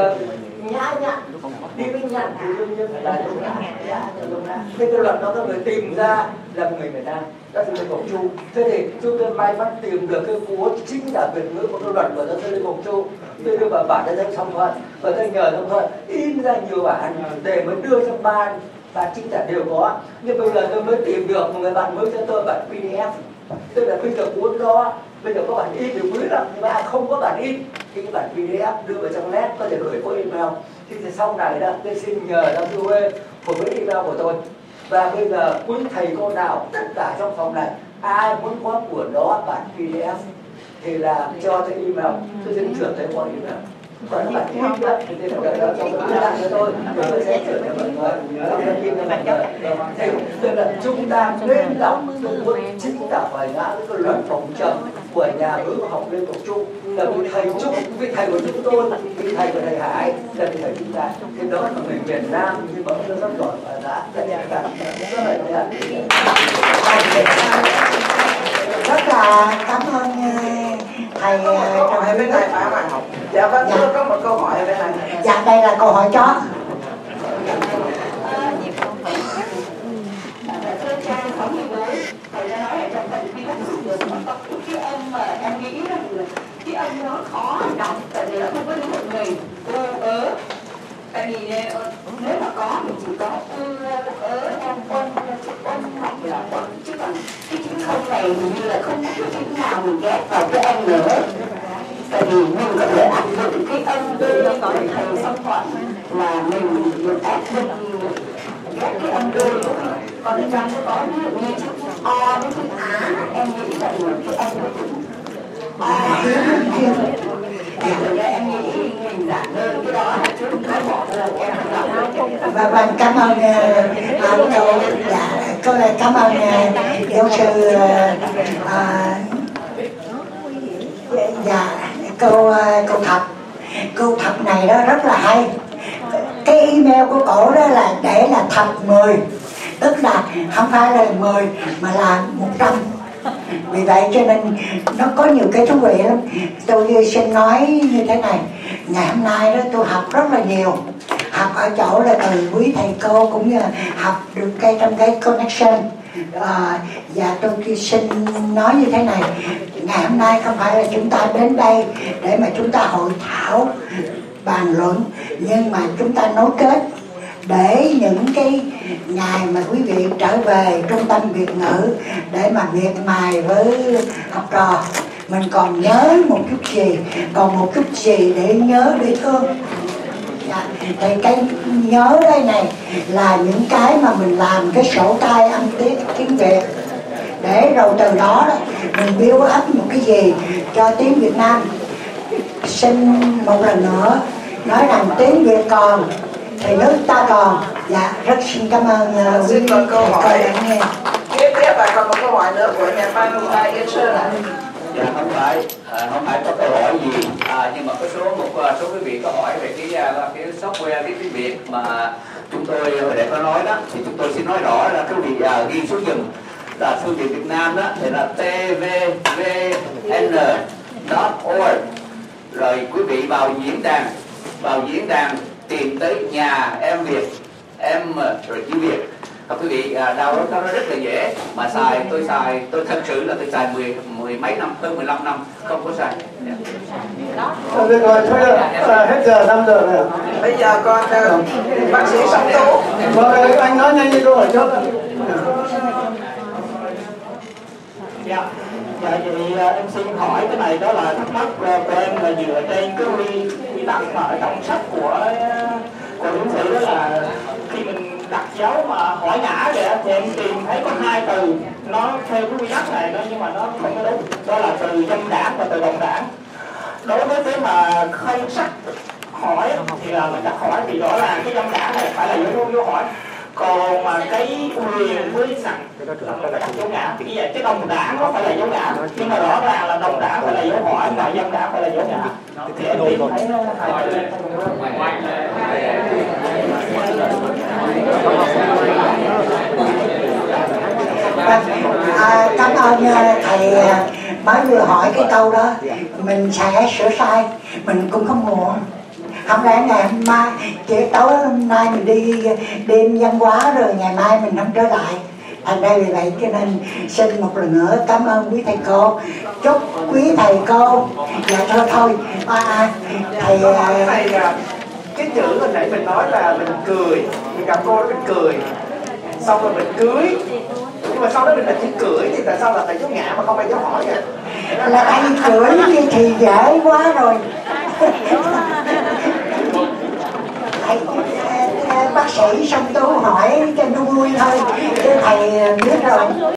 Speaker 7: nhã nhặn đi với nhặn thì đương nhiên phải là dấu ngã. Thế cái luật đó các người tìm ra là người Việt Nam. Đó là Lê Ngọc Chu. Thế thì chúng tôi may mắn tìm được cái cuốn chính tả Việt ngữ của cái luật của giáo sư Lê Ngọc Chu. Tôi đưa vào bản để Song Thuận, và tôi nhờ Song Thuận in ra nhiều bản để mới đưa cho ban chính tả đều có. Nhưng bây giờ tôi mới tìm được một người bạn mới cho tôi bản PDF. Tức là bây giờ cuốn đó bây giờ có bản in thì quý lắm, nhưng mà không có bản in thì cái bản PDF đưa vào trong net có thể gửi qua email. Thì sau này đó tôi xin nhờ giáo sư Huê phổ biến email của tôi. Và bây giờ quý thầy cô nào tất cả trong phòng này ai muốn có cuốn đó bản PDF thì là cho tôi email, tôi sẽ chuyển tới qua email. Còn bản in đó thì tôi cho tôi rồi tôi sẽ chuyển cho mọi người. Thì là chúng ta nên đọc cuốn chính tả Hoài Ngã với cái luật bổng trầm của nhà ngữ học Lê Ngọc Trung, là vị thầy Trung, vị thầy của chúng tôi, vị thầy của thầy Hải, là vị thầy chúng ta. Thì đó là người Việt Nam nhưng mà nó rất giỏi và đã
Speaker 3: rất là cảm ơn thầy.
Speaker 1: Hỏi bên này phải mà học. Dạ vâng, tôi có một câu hỏi ở bên này.
Speaker 3: Dạ, đây là câu hỏi chó.
Speaker 8: Em nghĩ rằng cái âm nó khó đọc, tại vì nó không có đúng một người tại vì nếu mà có thì chỉ có em quân hoặc là quân, chứ còn cái chữ không này như là không có cái chữ nào mình ghép vào cái âm nữa. Tại vì mình có thể áp dụng cái âm nó có thầy Song Thuận là mình áp dụng ghép cái âm đôi. Còn ở trong nó có ví dụ như chữ O với chữ Á, em nghĩ là cái âm nó cũng em nghĩ mình giảm đơn cái đó chứ không có bỏ được em
Speaker 3: Vâng, cảm ơn câu này cảm ơn giáo sư. Dạ, câu thập này đó rất là hay. Cái email của cổ đó là để là thập 10, tức là không phải là 10 mà là 100. Vì vậy cho nên nó có nhiều cái thú vị lắm. Tôi xin nói như thế này, ngày hôm nay đó tôi học rất là nhiều. Học ở chỗ là từ quý thầy cô cũng như là học được trong cái connection Và tôi xin nói như thế này, ngày hôm nay không phải là chúng ta đến đây để mà chúng ta hội thảo bàn luận, nhưng mà chúng ta nối kết để những cái ngày mà quý vị trở về trung tâm Việt ngữ để mà miệt mài với học trò, mình còn nhớ một chút gì, còn một chút gì để nhớ để thương. Thì cái nhớ đây này là những cái mà mình làm cái sổ tay âm tiếng Việt, để rồi từ đó mình build up một cái gì cho tiếng Việt Nam. Xin một lần nữa nói rằng tiếng Việt còn thì nước ta còn. Dạ, rất xin cảm ơn
Speaker 1: Xin còn câu hỏi
Speaker 3: đã nghe.
Speaker 1: tiếp và còn một câu hỏi nữa của nhà văn Yên Sơn ạ.
Speaker 5: Dạ không phải có câu hỏi gì, nhưng mà một số quý vị có hỏi về cái software viết tiếng Việt mà chúng tôi hồi nãy có nói đó, thì chúng tôi xin nói rõ là quý vị ghi xuống dùm là Thư viện Việt Nam đó thì là tvvn.org, rồi quý vị vào diễn đàn tìm tới nhà em Việt, em rồi chữ Việt, và quý vị download nó rất là dễ mà tôi thật sự là tôi xài mười mấy năm, hơn 15 năm không có xài.
Speaker 7: Được rồi, thôi hết giờ 5 giờ rồi.
Speaker 1: Bây giờ còn bác sĩ Song Tú.
Speaker 7: Vâng, anh nói nhanh như câu hỏi trước.
Speaker 9: Dạ, vậy em xin hỏi cái này, đó là thắc mắc của em là dựa trên cái quy tắc mà ở trong sách của tiến sĩ, đó là khi mình đặt dấu mà hỏi ngã vậy thì em tìm thấy có 2 từ nó theo cái quy tắc này đó, nhưng mà nó không có đúng, đó là từ dâm đảng và từ đồng đảng. Đối với cái mà không sách hỏi thì là mình đặt hỏi thì rõ ràng cái dâm đảng này phải là dấu hỏi, còn mà cái quyền với sẵn là mình phải đặt dấu ngã. Thì vậy cái đồng đảng nó phải là dấu ngã, nhưng mà rõ ràng là đồng đảng phải là dấu hỏi và dâm đảng phải là dấu ngã. Thì em tìm thấy nó
Speaker 3: cảm ơn thầy mới vừa hỏi cái câu đó, mình sẽ sửa sai, mình cũng không muộn. Không lẽ ngày hôm mai, chỉ tối hôm nay mình đi đêm văn hóa rồi ngày mai mình không trở lại. Thành ra vì vậy cho nên xin một lần nữa cảm ơn quý thầy cô, chúc quý thầy cô. Dạ thôi thầy
Speaker 10: cái chữ hồi nãy mình nói là mình cười, mình gặp cô đó mình cười, xong rồi mình cưới, nhưng mà sau đó mình là chỉ cưỡi thì tại sao là phải dấu ngã mà không phải dấu hỏi vậy?
Speaker 3: Là tại vì cưỡi thì dễ quá rồi. Bác sĩ Song Tú hỏi cho nó vui thôi, chứ thầy biết rồi.